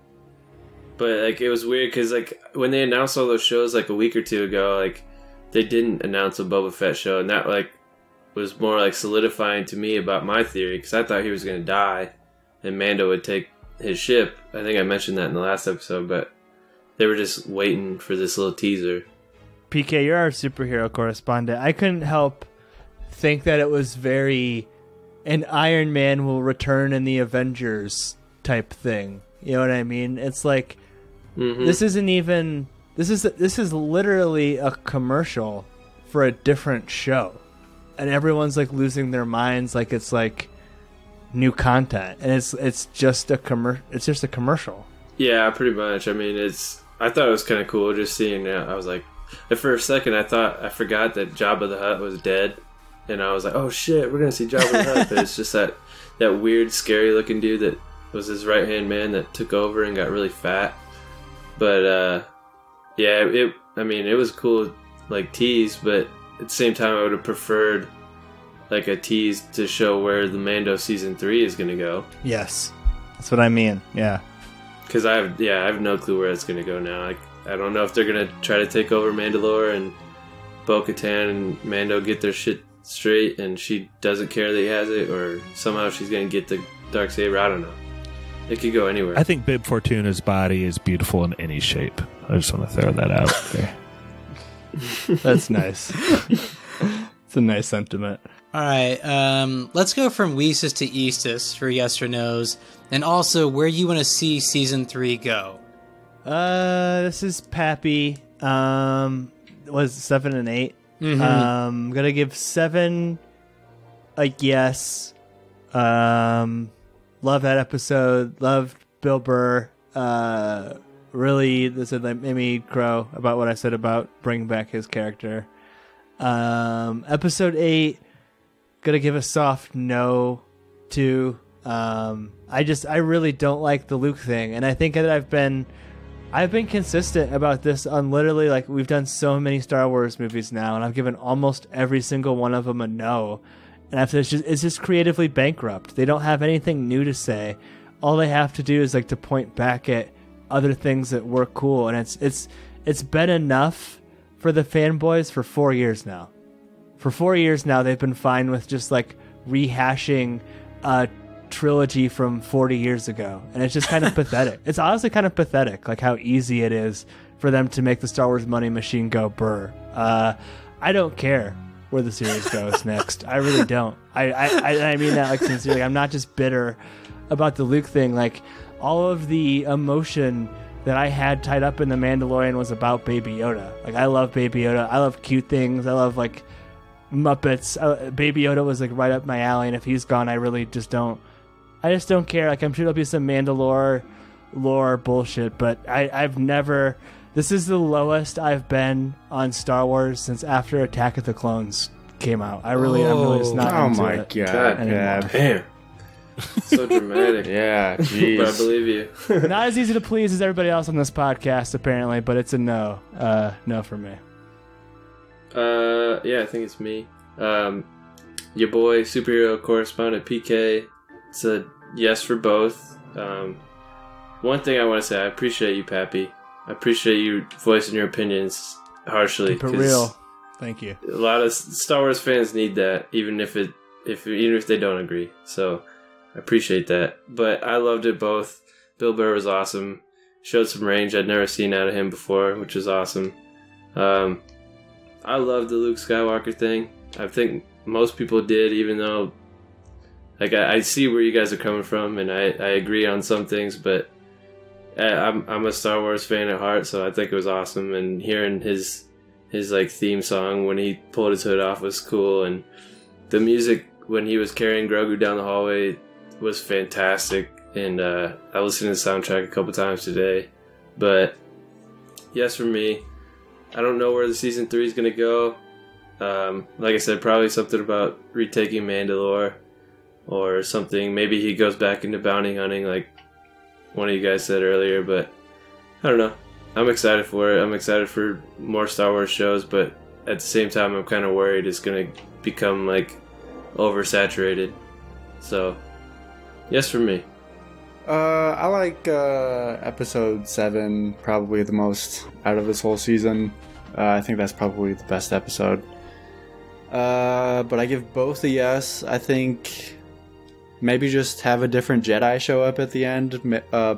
Speaker 3: But like, it was weird because like when they announced all those shows like a week or two ago, like they didn't announce a Boba Fett show, and that like was more like solidifying to me about my theory because I thought he was going to die, and Mando would take his ship. I think I mentioned that in the last episode, but they were just waiting for this little teaser.
Speaker 2: P K, you're our superhero correspondent. I couldn't help think that it was very an Iron Man will return in the Avengers type thing. You know what I mean? It's like
Speaker 3: Mm-hmm.
Speaker 2: this isn't even this is this is literally a commercial for a different show, and everyone's like losing their minds like it's like new content, and it's it's just a commer- it's just a commercial.
Speaker 3: Yeah, pretty much. I mean, it's. I thought it was kind of cool just seeing that. I was like, for a second, I thought I forgot that Jabba the Hutt was dead, and I was like, oh shit, we're gonna see Jabba the Hutt. But it's just that that weird, scary looking dude that was his right hand man that took over and got really fat. But uh, yeah, it. I mean, it was cool, like tease, but at the same time, I would have preferred like a tease to show where the Mando season three is gonna go.
Speaker 2: Yes, that's what I mean. Yeah.
Speaker 3: Because I have, yeah, I have no clue where it's going to go now. Like, I don't know if they're going to try to take over Mandalore and Bo-Katan and Mando get their shit straight and she doesn't care that he has it, or somehow she's going to get the Darksaber. I don't know. It could go anywhere.
Speaker 4: I think Bib Fortuna's body is beautiful in any shape. I just want to throw that out there.
Speaker 2: That's nice. It's a nice sentiment.
Speaker 1: All right, um, let's go from Weesis to Eastus for yes or no's, and also where you want to see season three go.
Speaker 2: Uh, this is Pappy. Um, was it seven and eight?
Speaker 1: Mhm.
Speaker 2: Um, gonna give seven a yes. Um, love that episode. Loved Bill Burr. Uh, really, this is like made me crow about what I said about bringing back his character. Um, episode eight. Gonna give a soft no to. Um, I just I really don't like the Luke thing, and I think that I've been I've been consistent about this on literally like we've done so many Star Wars movies now, and I've given almost every single one of them a no. And after it's just it's just creatively bankrupt. They don't have anything new to say. All they have to do is like to point back at other things that were cool, and it's it's it's been enough for the fanboys for four years now. For four years now, they've been fine with just like rehashing a trilogy from forty years ago, and it's just kind of pathetic. It's honestly kind of pathetic, like how easy it is for them to make the Star Wars money machine go burr. Uh, I don't care where the series goes next. I really don't. I, I, I mean that like sincerely. I'm not just bitter about the Luke thing. Like all of the emotion that I had tied up in The Mandalorian was about Baby Yoda. Like I love Baby Yoda. I love cute things. I love like Muppets. Uh, Baby Yoda was like right up my alley, and if he's gone, I really just don't. I just don't care. Like I'm sure there'll be some Mandalore lore bullshit, but I, I've never. This is the lowest I've been on Star Wars since after Attack of the Clones came out. I really, I'm really just not
Speaker 5: Oh
Speaker 2: into
Speaker 5: my
Speaker 2: it.
Speaker 5: god!
Speaker 2: anymore.
Speaker 5: Yeah,
Speaker 3: Damn. So dramatic.
Speaker 5: yeah,
Speaker 3: But I
Speaker 5: jeez.
Speaker 3: believe you.
Speaker 2: Not as easy to please as everybody else on this podcast, apparently, but it's a no. Uh, no for me.
Speaker 3: Uh, yeah, I think it's me. Um, your boy, superhero correspondent P K. It's a yes for both. Um, one thing I want to say, I appreciate you, Pappy. I appreciate you voicing your opinions harshly.
Speaker 2: Keep it
Speaker 3: 'cause
Speaker 2: real. Thank you.
Speaker 3: A lot of Star Wars fans need that, even if it, if even if they don't agree. So I appreciate that. But I loved it both. Bill Burr was awesome. Showed some range I'd never seen out of him before, which was awesome. Um, I love the Luke Skywalker thing. I think most people did, even though, like, I, I see where you guys are coming from, and I, I agree on some things, but I, I'm I'm a Star Wars fan at heart, so I think it was awesome. And hearing his his like theme song when he pulled his hood off was cool, and the music when he was carrying Grogu down the hallway was fantastic. And uh, I listened to the soundtrack a couple times today, but yes for me. I don't know where the season three is gonna go. Um, like I said, probably something about retaking Mandalore, or something. Maybe he goes back into bounty hunting, like one of you guys said earlier. But I don't know. I'm excited for it. I'm excited for more Star Wars shows, but at the same time, I'm kind of worried it's gonna become like oversaturated. So, yes for me.
Speaker 5: Uh, I like uh, episode seven probably the most out of this whole season. Uh, I think that's probably the best episode. Uh, but I give both a yes. I think maybe just have a different Jedi show up at the end. Uh,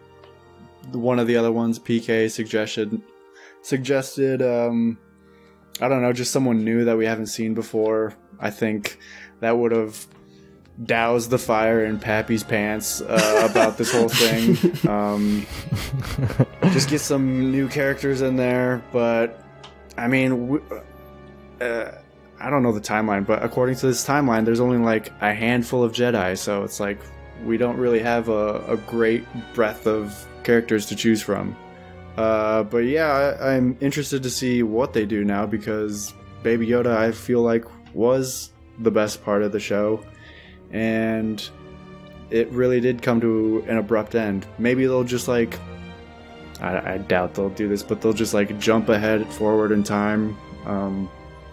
Speaker 5: one of the other ones, P K suggested suggested. Um, I don't know, just someone new that we haven't seen before. I think that would have doused the fire in Pappy's pants uh, about this whole thing. Um, just get some new characters in there, but I mean, w- uh, I don't know the timeline, but according to this timeline, there's only like a handful of Jedi, so it's like we don't really have a, a great breadth of characters to choose from. Uh, but yeah, I, I'm interested to see what they do now, because Baby Yoda, I feel like, was the best part of the show. And it really did come to an abrupt end. Maybe they'll just like, I, I doubt they'll do this, but they'll just like jump ahead forward in time, um,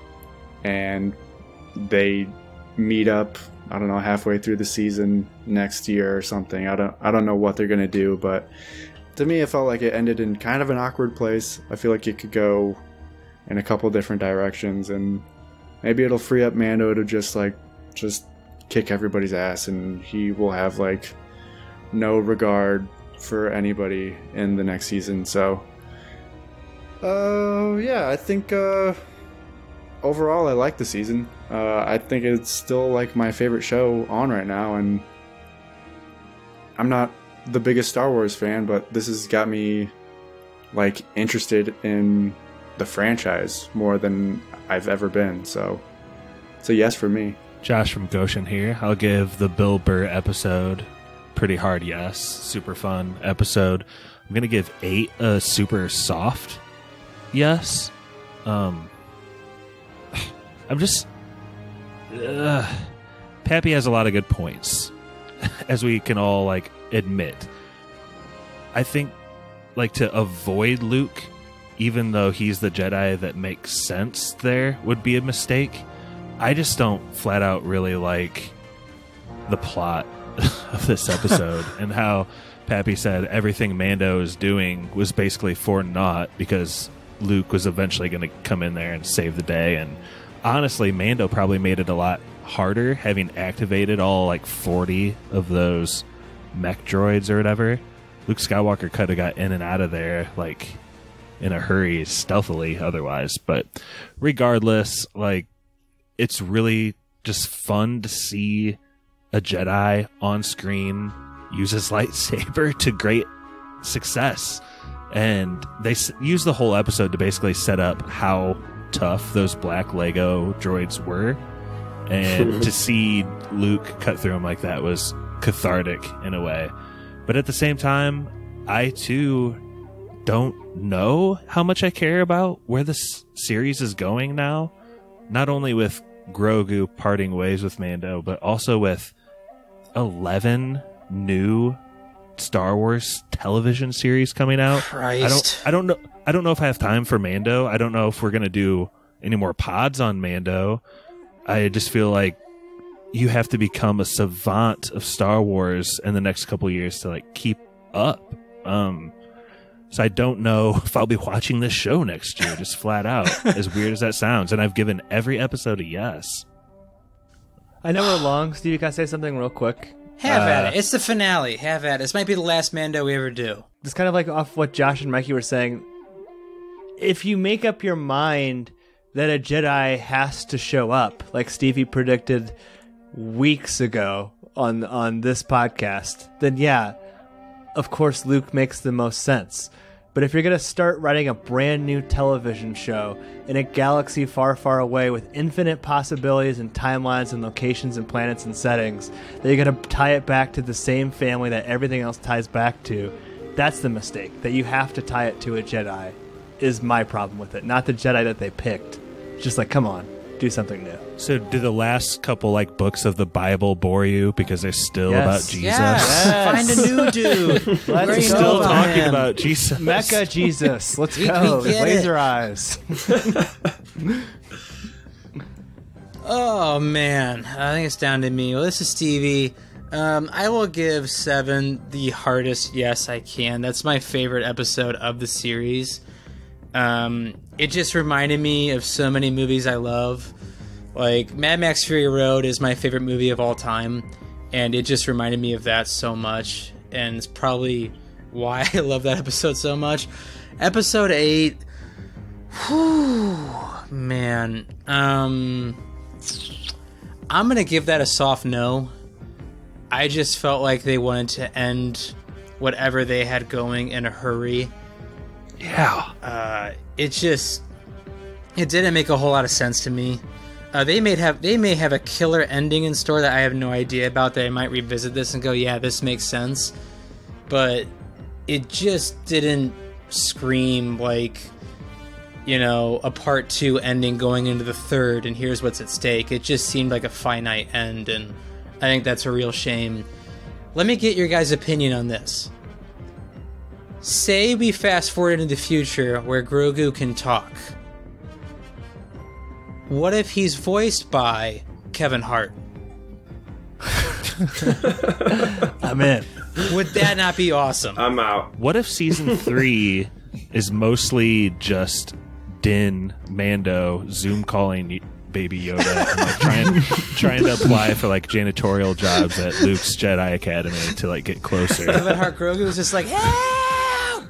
Speaker 5: and they meet up, I don't know, halfway through the season next year or something. I don't I don't know what they're gonna do, but to me it felt like it ended in kind of an awkward place. I feel like it could go in a couple different directions, and maybe it'll free up Mando to just like just kick everybody's ass, and he will have like no regard for anybody in the next season. So uh yeah, I think uh overall I like the season. uh I think it's still like my favorite show on right now, and I'm not the biggest Star Wars fan, but this has got me like interested in the franchise more than I've ever been, so it's a yes for me.
Speaker 4: Josh from Goshen here. I'll give the Bill Burr episode pretty hard yes. Super fun episode. I'm going to give eight a super soft yes. Um, I'm just... Uh, Pappy has a lot of good points, as we can all like admit. I think like to avoid Luke, even though he's the Jedi that makes sense there, would be a mistake. I just don't flat out really like the plot of this episode and how Pappy said everything Mando is doing was basically for naught because Luke was eventually going to come in there and save the day. And honestly, Mando probably made it a lot harder having activated all like forty of those mech droids or whatever. Luke Skywalker could have got in and out of there like in a hurry, stealthily otherwise. But regardless, like, it's really just fun to see a Jedi on screen use his lightsaber to great success. And they s- use the whole episode to basically set up how tough those black Lego droids were. And to see Luke cut through them like that was cathartic in a way. But at the same time, I too don't know how much I care about where this series is going now. Not only with Grogu parting ways with Mando, but also with eleven new Star Wars television series coming out.
Speaker 1: Christ.
Speaker 4: I don't I don't know I don't know if I have time for Mando. I don't know if we're going to do any more pods on Mando. I just feel like you have to become a savant of Star Wars in the next couple of years to like keep up. Um so I don't know if I'll be watching this show next year, just flat out, as weird as that sounds. And I've given every episode a yes.
Speaker 2: I know we're long. Stevie, can I say something real quick?
Speaker 1: Have
Speaker 2: Uh,
Speaker 1: at it. It's the finale. Have at it. This might be the last Mando we ever do.
Speaker 2: It's kind of like off what Josh and Mikey were saying. If you make up your mind that a Jedi has to show up, like Stevie predicted weeks ago on on this podcast, then yeah, of course Luke makes the most sense. But if you're going to start writing a brand new television show in a galaxy far, far away with infinite possibilities and timelines and locations and planets and settings, that you're going to tie it back to the same family that everything else ties back to, that's the mistake. That you have to tie it to a Jedi is my problem with it. Not the Jedi that they picked. Just like, come on, do something new.
Speaker 4: So do the last couple like books of the Bible bore you because they're still
Speaker 2: Yes.
Speaker 4: about Jesus?
Speaker 1: Yes.
Speaker 2: Yes.
Speaker 1: Find a new dude.
Speaker 2: Let's
Speaker 1: Where
Speaker 2: go.
Speaker 1: you know
Speaker 4: Still
Speaker 1: about
Speaker 4: talking
Speaker 1: him?
Speaker 4: about Jesus.
Speaker 2: Mecha Jesus. Let's
Speaker 1: We-
Speaker 2: go.
Speaker 1: we get
Speaker 2: Laser
Speaker 1: it.
Speaker 2: eyes.
Speaker 1: Oh, man. I think it's down to me. Well, this is Stevie. Um, I will give seven the hardest yes I can. That's my favorite episode of the series. Um, it just reminded me of so many movies I love. Like, Mad Max Fury Road is my favorite movie of all time. And it just reminded me of that so much. And it's probably why I love that episode so much. Episode eight... Whew, man. Um... I'm gonna give that a soft no. I just felt like they wanted to end whatever they had going in a hurry.
Speaker 4: Yeah.
Speaker 1: Uh, it just it didn't make a whole lot of sense to me. Uh, they may have they may have a killer ending in store that I have no idea about. That I might revisit this and go, yeah, this makes sense. But it just didn't scream like, you know, a part two ending going into the third, and here's what's at stake. It just seemed like a finite end, and I think that's a real shame. Let me get your guys' opinion on this. Say we fast forward into the future where Grogu can talk. What if he's voiced by Kevin Hart?
Speaker 2: I'm in.
Speaker 1: Would that not be awesome?
Speaker 3: I'm out.
Speaker 4: What if season three is mostly just Din, Mando, Zoom calling y- Baby Yoda, and like trying trying to apply for like janitorial jobs at Luke's Jedi Academy to like get closer?
Speaker 1: Kevin Hart Grogu was just like, help!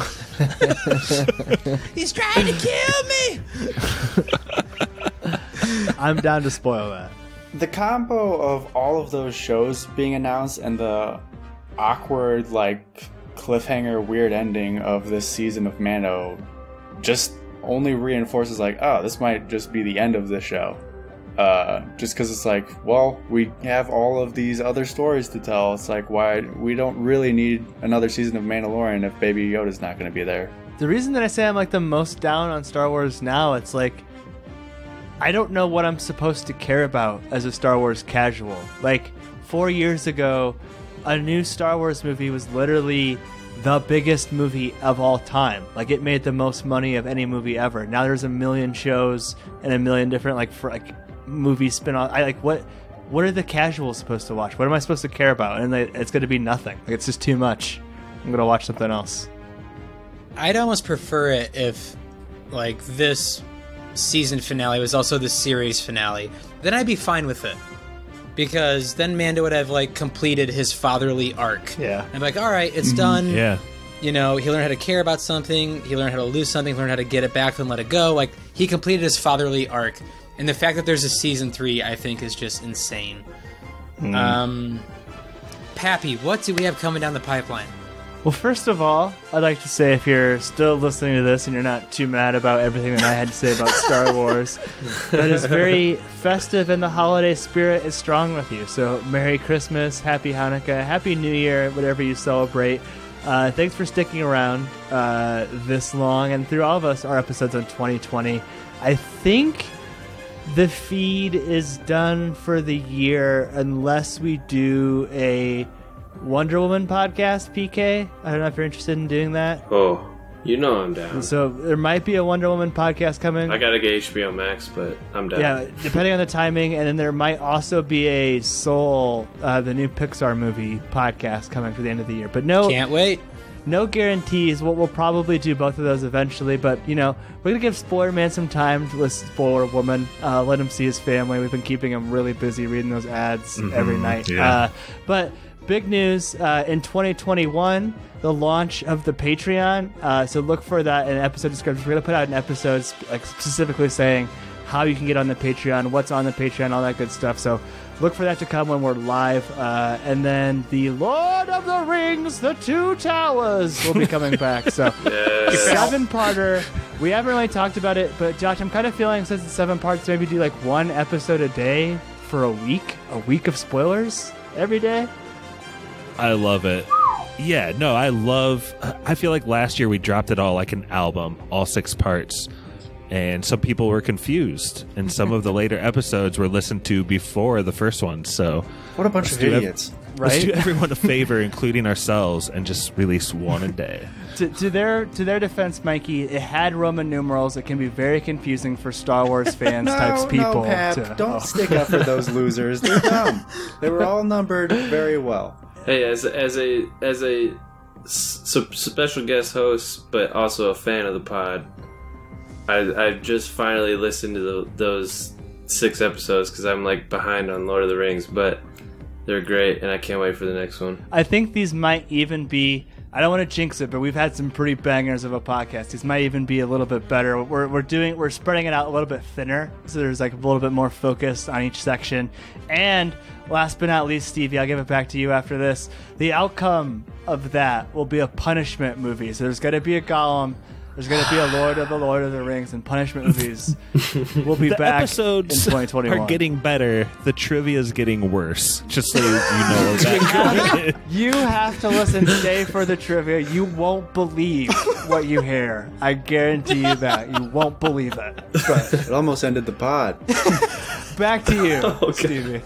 Speaker 1: He's trying to kill me!
Speaker 2: I'm down to spoil that.
Speaker 5: The combo of all of those shows being announced and the awkward, like, cliffhanger, weird ending of this season of Mando just only reinforces, like, oh, this might just be the end of this show. Uh, just because it's like, well, we have all of these other stories to tell. It's like, why we don't really need another season of Mandalorian if Baby Yoda's not going to be there.
Speaker 2: The reason that I say I'm like the most down on Star Wars now, it's like I don't know what I'm supposed to care about as a Star Wars casual. Like four years ago, a new Star Wars movie was literally the biggest movie of all time. Like it made the most money of any movie ever. Now there's a million shows and a million different like fr- like movie spin-off. I like what what are the casuals supposed to watch? What am I supposed to care about? And they, it's going to be nothing. Like, it's just too much. I'm going to watch something else.
Speaker 1: I'd almost prefer it if, like, this season finale was also the series finale. Then I'd be fine with it. Because then Mando would have, like, completed his fatherly arc.
Speaker 2: Yeah.
Speaker 1: I'm like, all right, it's done.
Speaker 4: Yeah.
Speaker 1: You know, he learned how to care about something. He learned how to lose something. He learned how to get it back, then let it go. Like, he completed his fatherly arc. And the fact that there's a season three, I think, is just insane. Mm. Um, Pappy, what do we have coming down the pipeline?
Speaker 2: Well, first of all, I'd like to say if you're still listening to this and you're not too mad about everything that I had to say about Star Wars, that is very festive and the holiday spirit is strong with you. So Merry Christmas, Happy Hanukkah, Happy New Year, whatever you celebrate. Uh, thanks for sticking around uh, this long and through all of us, our episodes on twenty twenty. I think the feed is done for the year unless we do a Wonder Woman podcast, P K. I don't know if you're interested in doing that.
Speaker 3: Oh, you know I'm down.
Speaker 2: So there might be a Wonder Woman podcast coming.
Speaker 3: I gotta get H B O Max, but I'm down.
Speaker 2: Yeah, depending on the timing. And then there might also be a Soul, uh, the new Pixar movie podcast coming for the end of the year. But no,
Speaker 1: Can't wait.
Speaker 2: No guarantees. We'll, we'll probably do both of those eventually. But, you know, we're going to give Spoiler Man some time to listen to Spoiler Woman. Uh, let him see his family. We've been keeping him really busy reading those ads mm-hmm, every night.
Speaker 4: Yeah.
Speaker 2: Uh, but big news, uh, in twenty twenty-one, the launch of the Patreon. Uh, so look for that in episode description. We're going to put out an episode like specifically saying how you can get on the Patreon, what's on the Patreon, all that good stuff. So look for that to come when we're live. Uh, and then the Lord of the Rings, The Two Towers will be coming back. So
Speaker 3: yes.
Speaker 2: seven-parter. We haven't really talked about it, but Josh, I'm kind of feeling since it's seven parts, maybe do like one episode a day for a week. A week of spoilers every day.
Speaker 4: I love it. Yeah, no, I love... I feel like last year we dropped it all like an album, all six parts. And some people were confused. And some of the later episodes were listened to before the first one. So
Speaker 5: what a bunch of idiots.
Speaker 4: Ev- right? Let's do everyone a favor, including ourselves, and just release one a day.
Speaker 2: To, to their to their defense, Mikey, it had Roman numerals. It can be very confusing for Star Wars fans
Speaker 5: no,
Speaker 2: types people.
Speaker 5: No, Pap,
Speaker 2: to,
Speaker 5: don't
Speaker 2: oh.
Speaker 5: stick up for those losers. They're dumb. They were all numbered very well.
Speaker 3: Hey, as as a as a s- special guest host, but also a fan of the pod, I I just finally listened to the, those six episodes because I'm like behind on Lord of the Rings, but they're great, and I can't wait for the next one.
Speaker 2: I think these might even be. I don't want to jinx it, but we've had some pretty bangers of a podcast. These might even be a little bit better. We're we're doing we're spreading it out a little bit thinner, so there's like a little bit more focus on each section. And last but not least, Stevie, I'll give it back to you after this. The outcome of that will be a punishment movie. So there's going to be a Gollum. There's going to be a Lord of the Lord of the Rings and punishment movies. We'll be
Speaker 4: the
Speaker 2: back
Speaker 4: episodes
Speaker 2: in twenty twenty-one.
Speaker 4: Are getting better. The trivia is getting worse. Just so you know that.
Speaker 2: You have to listen. Stay for the trivia. You won't believe what you hear. I guarantee you that. You won't believe it. But
Speaker 5: it almost ended the pod.
Speaker 2: Back to you,
Speaker 3: okay.
Speaker 2: Stevie.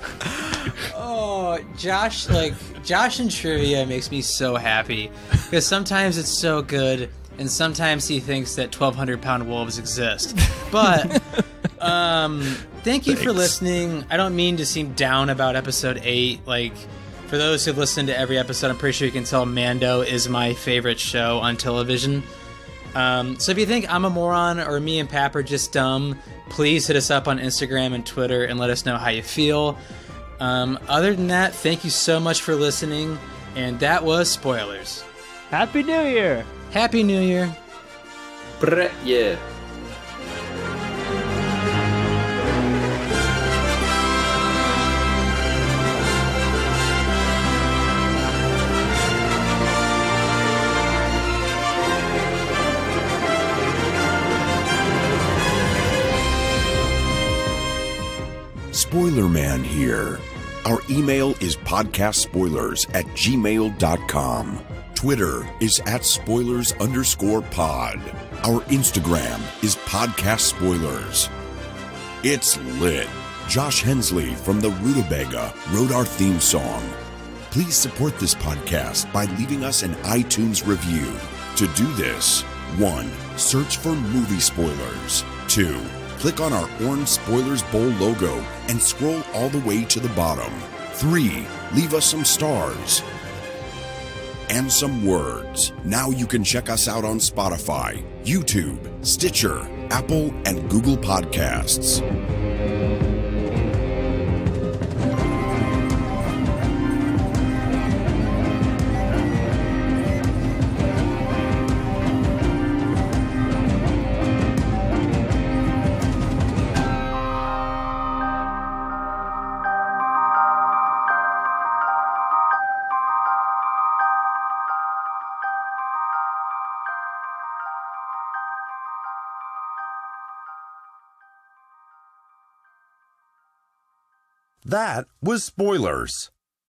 Speaker 1: Oh, Josh, like, Josh and trivia makes me so happy. Because sometimes it's so good, and sometimes he thinks that twelve hundred pound wolves exist. But, um, thank you
Speaker 4: Thanks.
Speaker 1: for listening. I don't mean to seem down about episode eight. Like, for those who've listened to every episode, I'm pretty sure you can tell Mando is my favorite show on television. Um, so if you think I'm a moron or me and Pap are just dumb, please hit us up on Instagram and Twitter and let us know how you feel. Um, other than that, thank you so much for listening, and that was Spoilers.
Speaker 2: Happy New Year!
Speaker 1: Happy New Year.
Speaker 3: Brett, yeah.
Speaker 6: Spoiler Man here. Our email is podcastspoilers at gmail dot com. Twitter is at spoilers underscore pod. Our Instagram is podcast spoilers. It's lit. Josh Hensley from the Rutabaga wrote our theme song. Please support this podcast by leaving us an iTunes review. To do this, one, search for movie spoilers. Two, click on our orange Spoilers Bowl logo and scroll all the way to the bottom. three. Leave us some stars and some words. Now you can check us out on Spotify, YouTube, Stitcher, Apple, and Google Podcasts.
Speaker 7: That was Spoilers.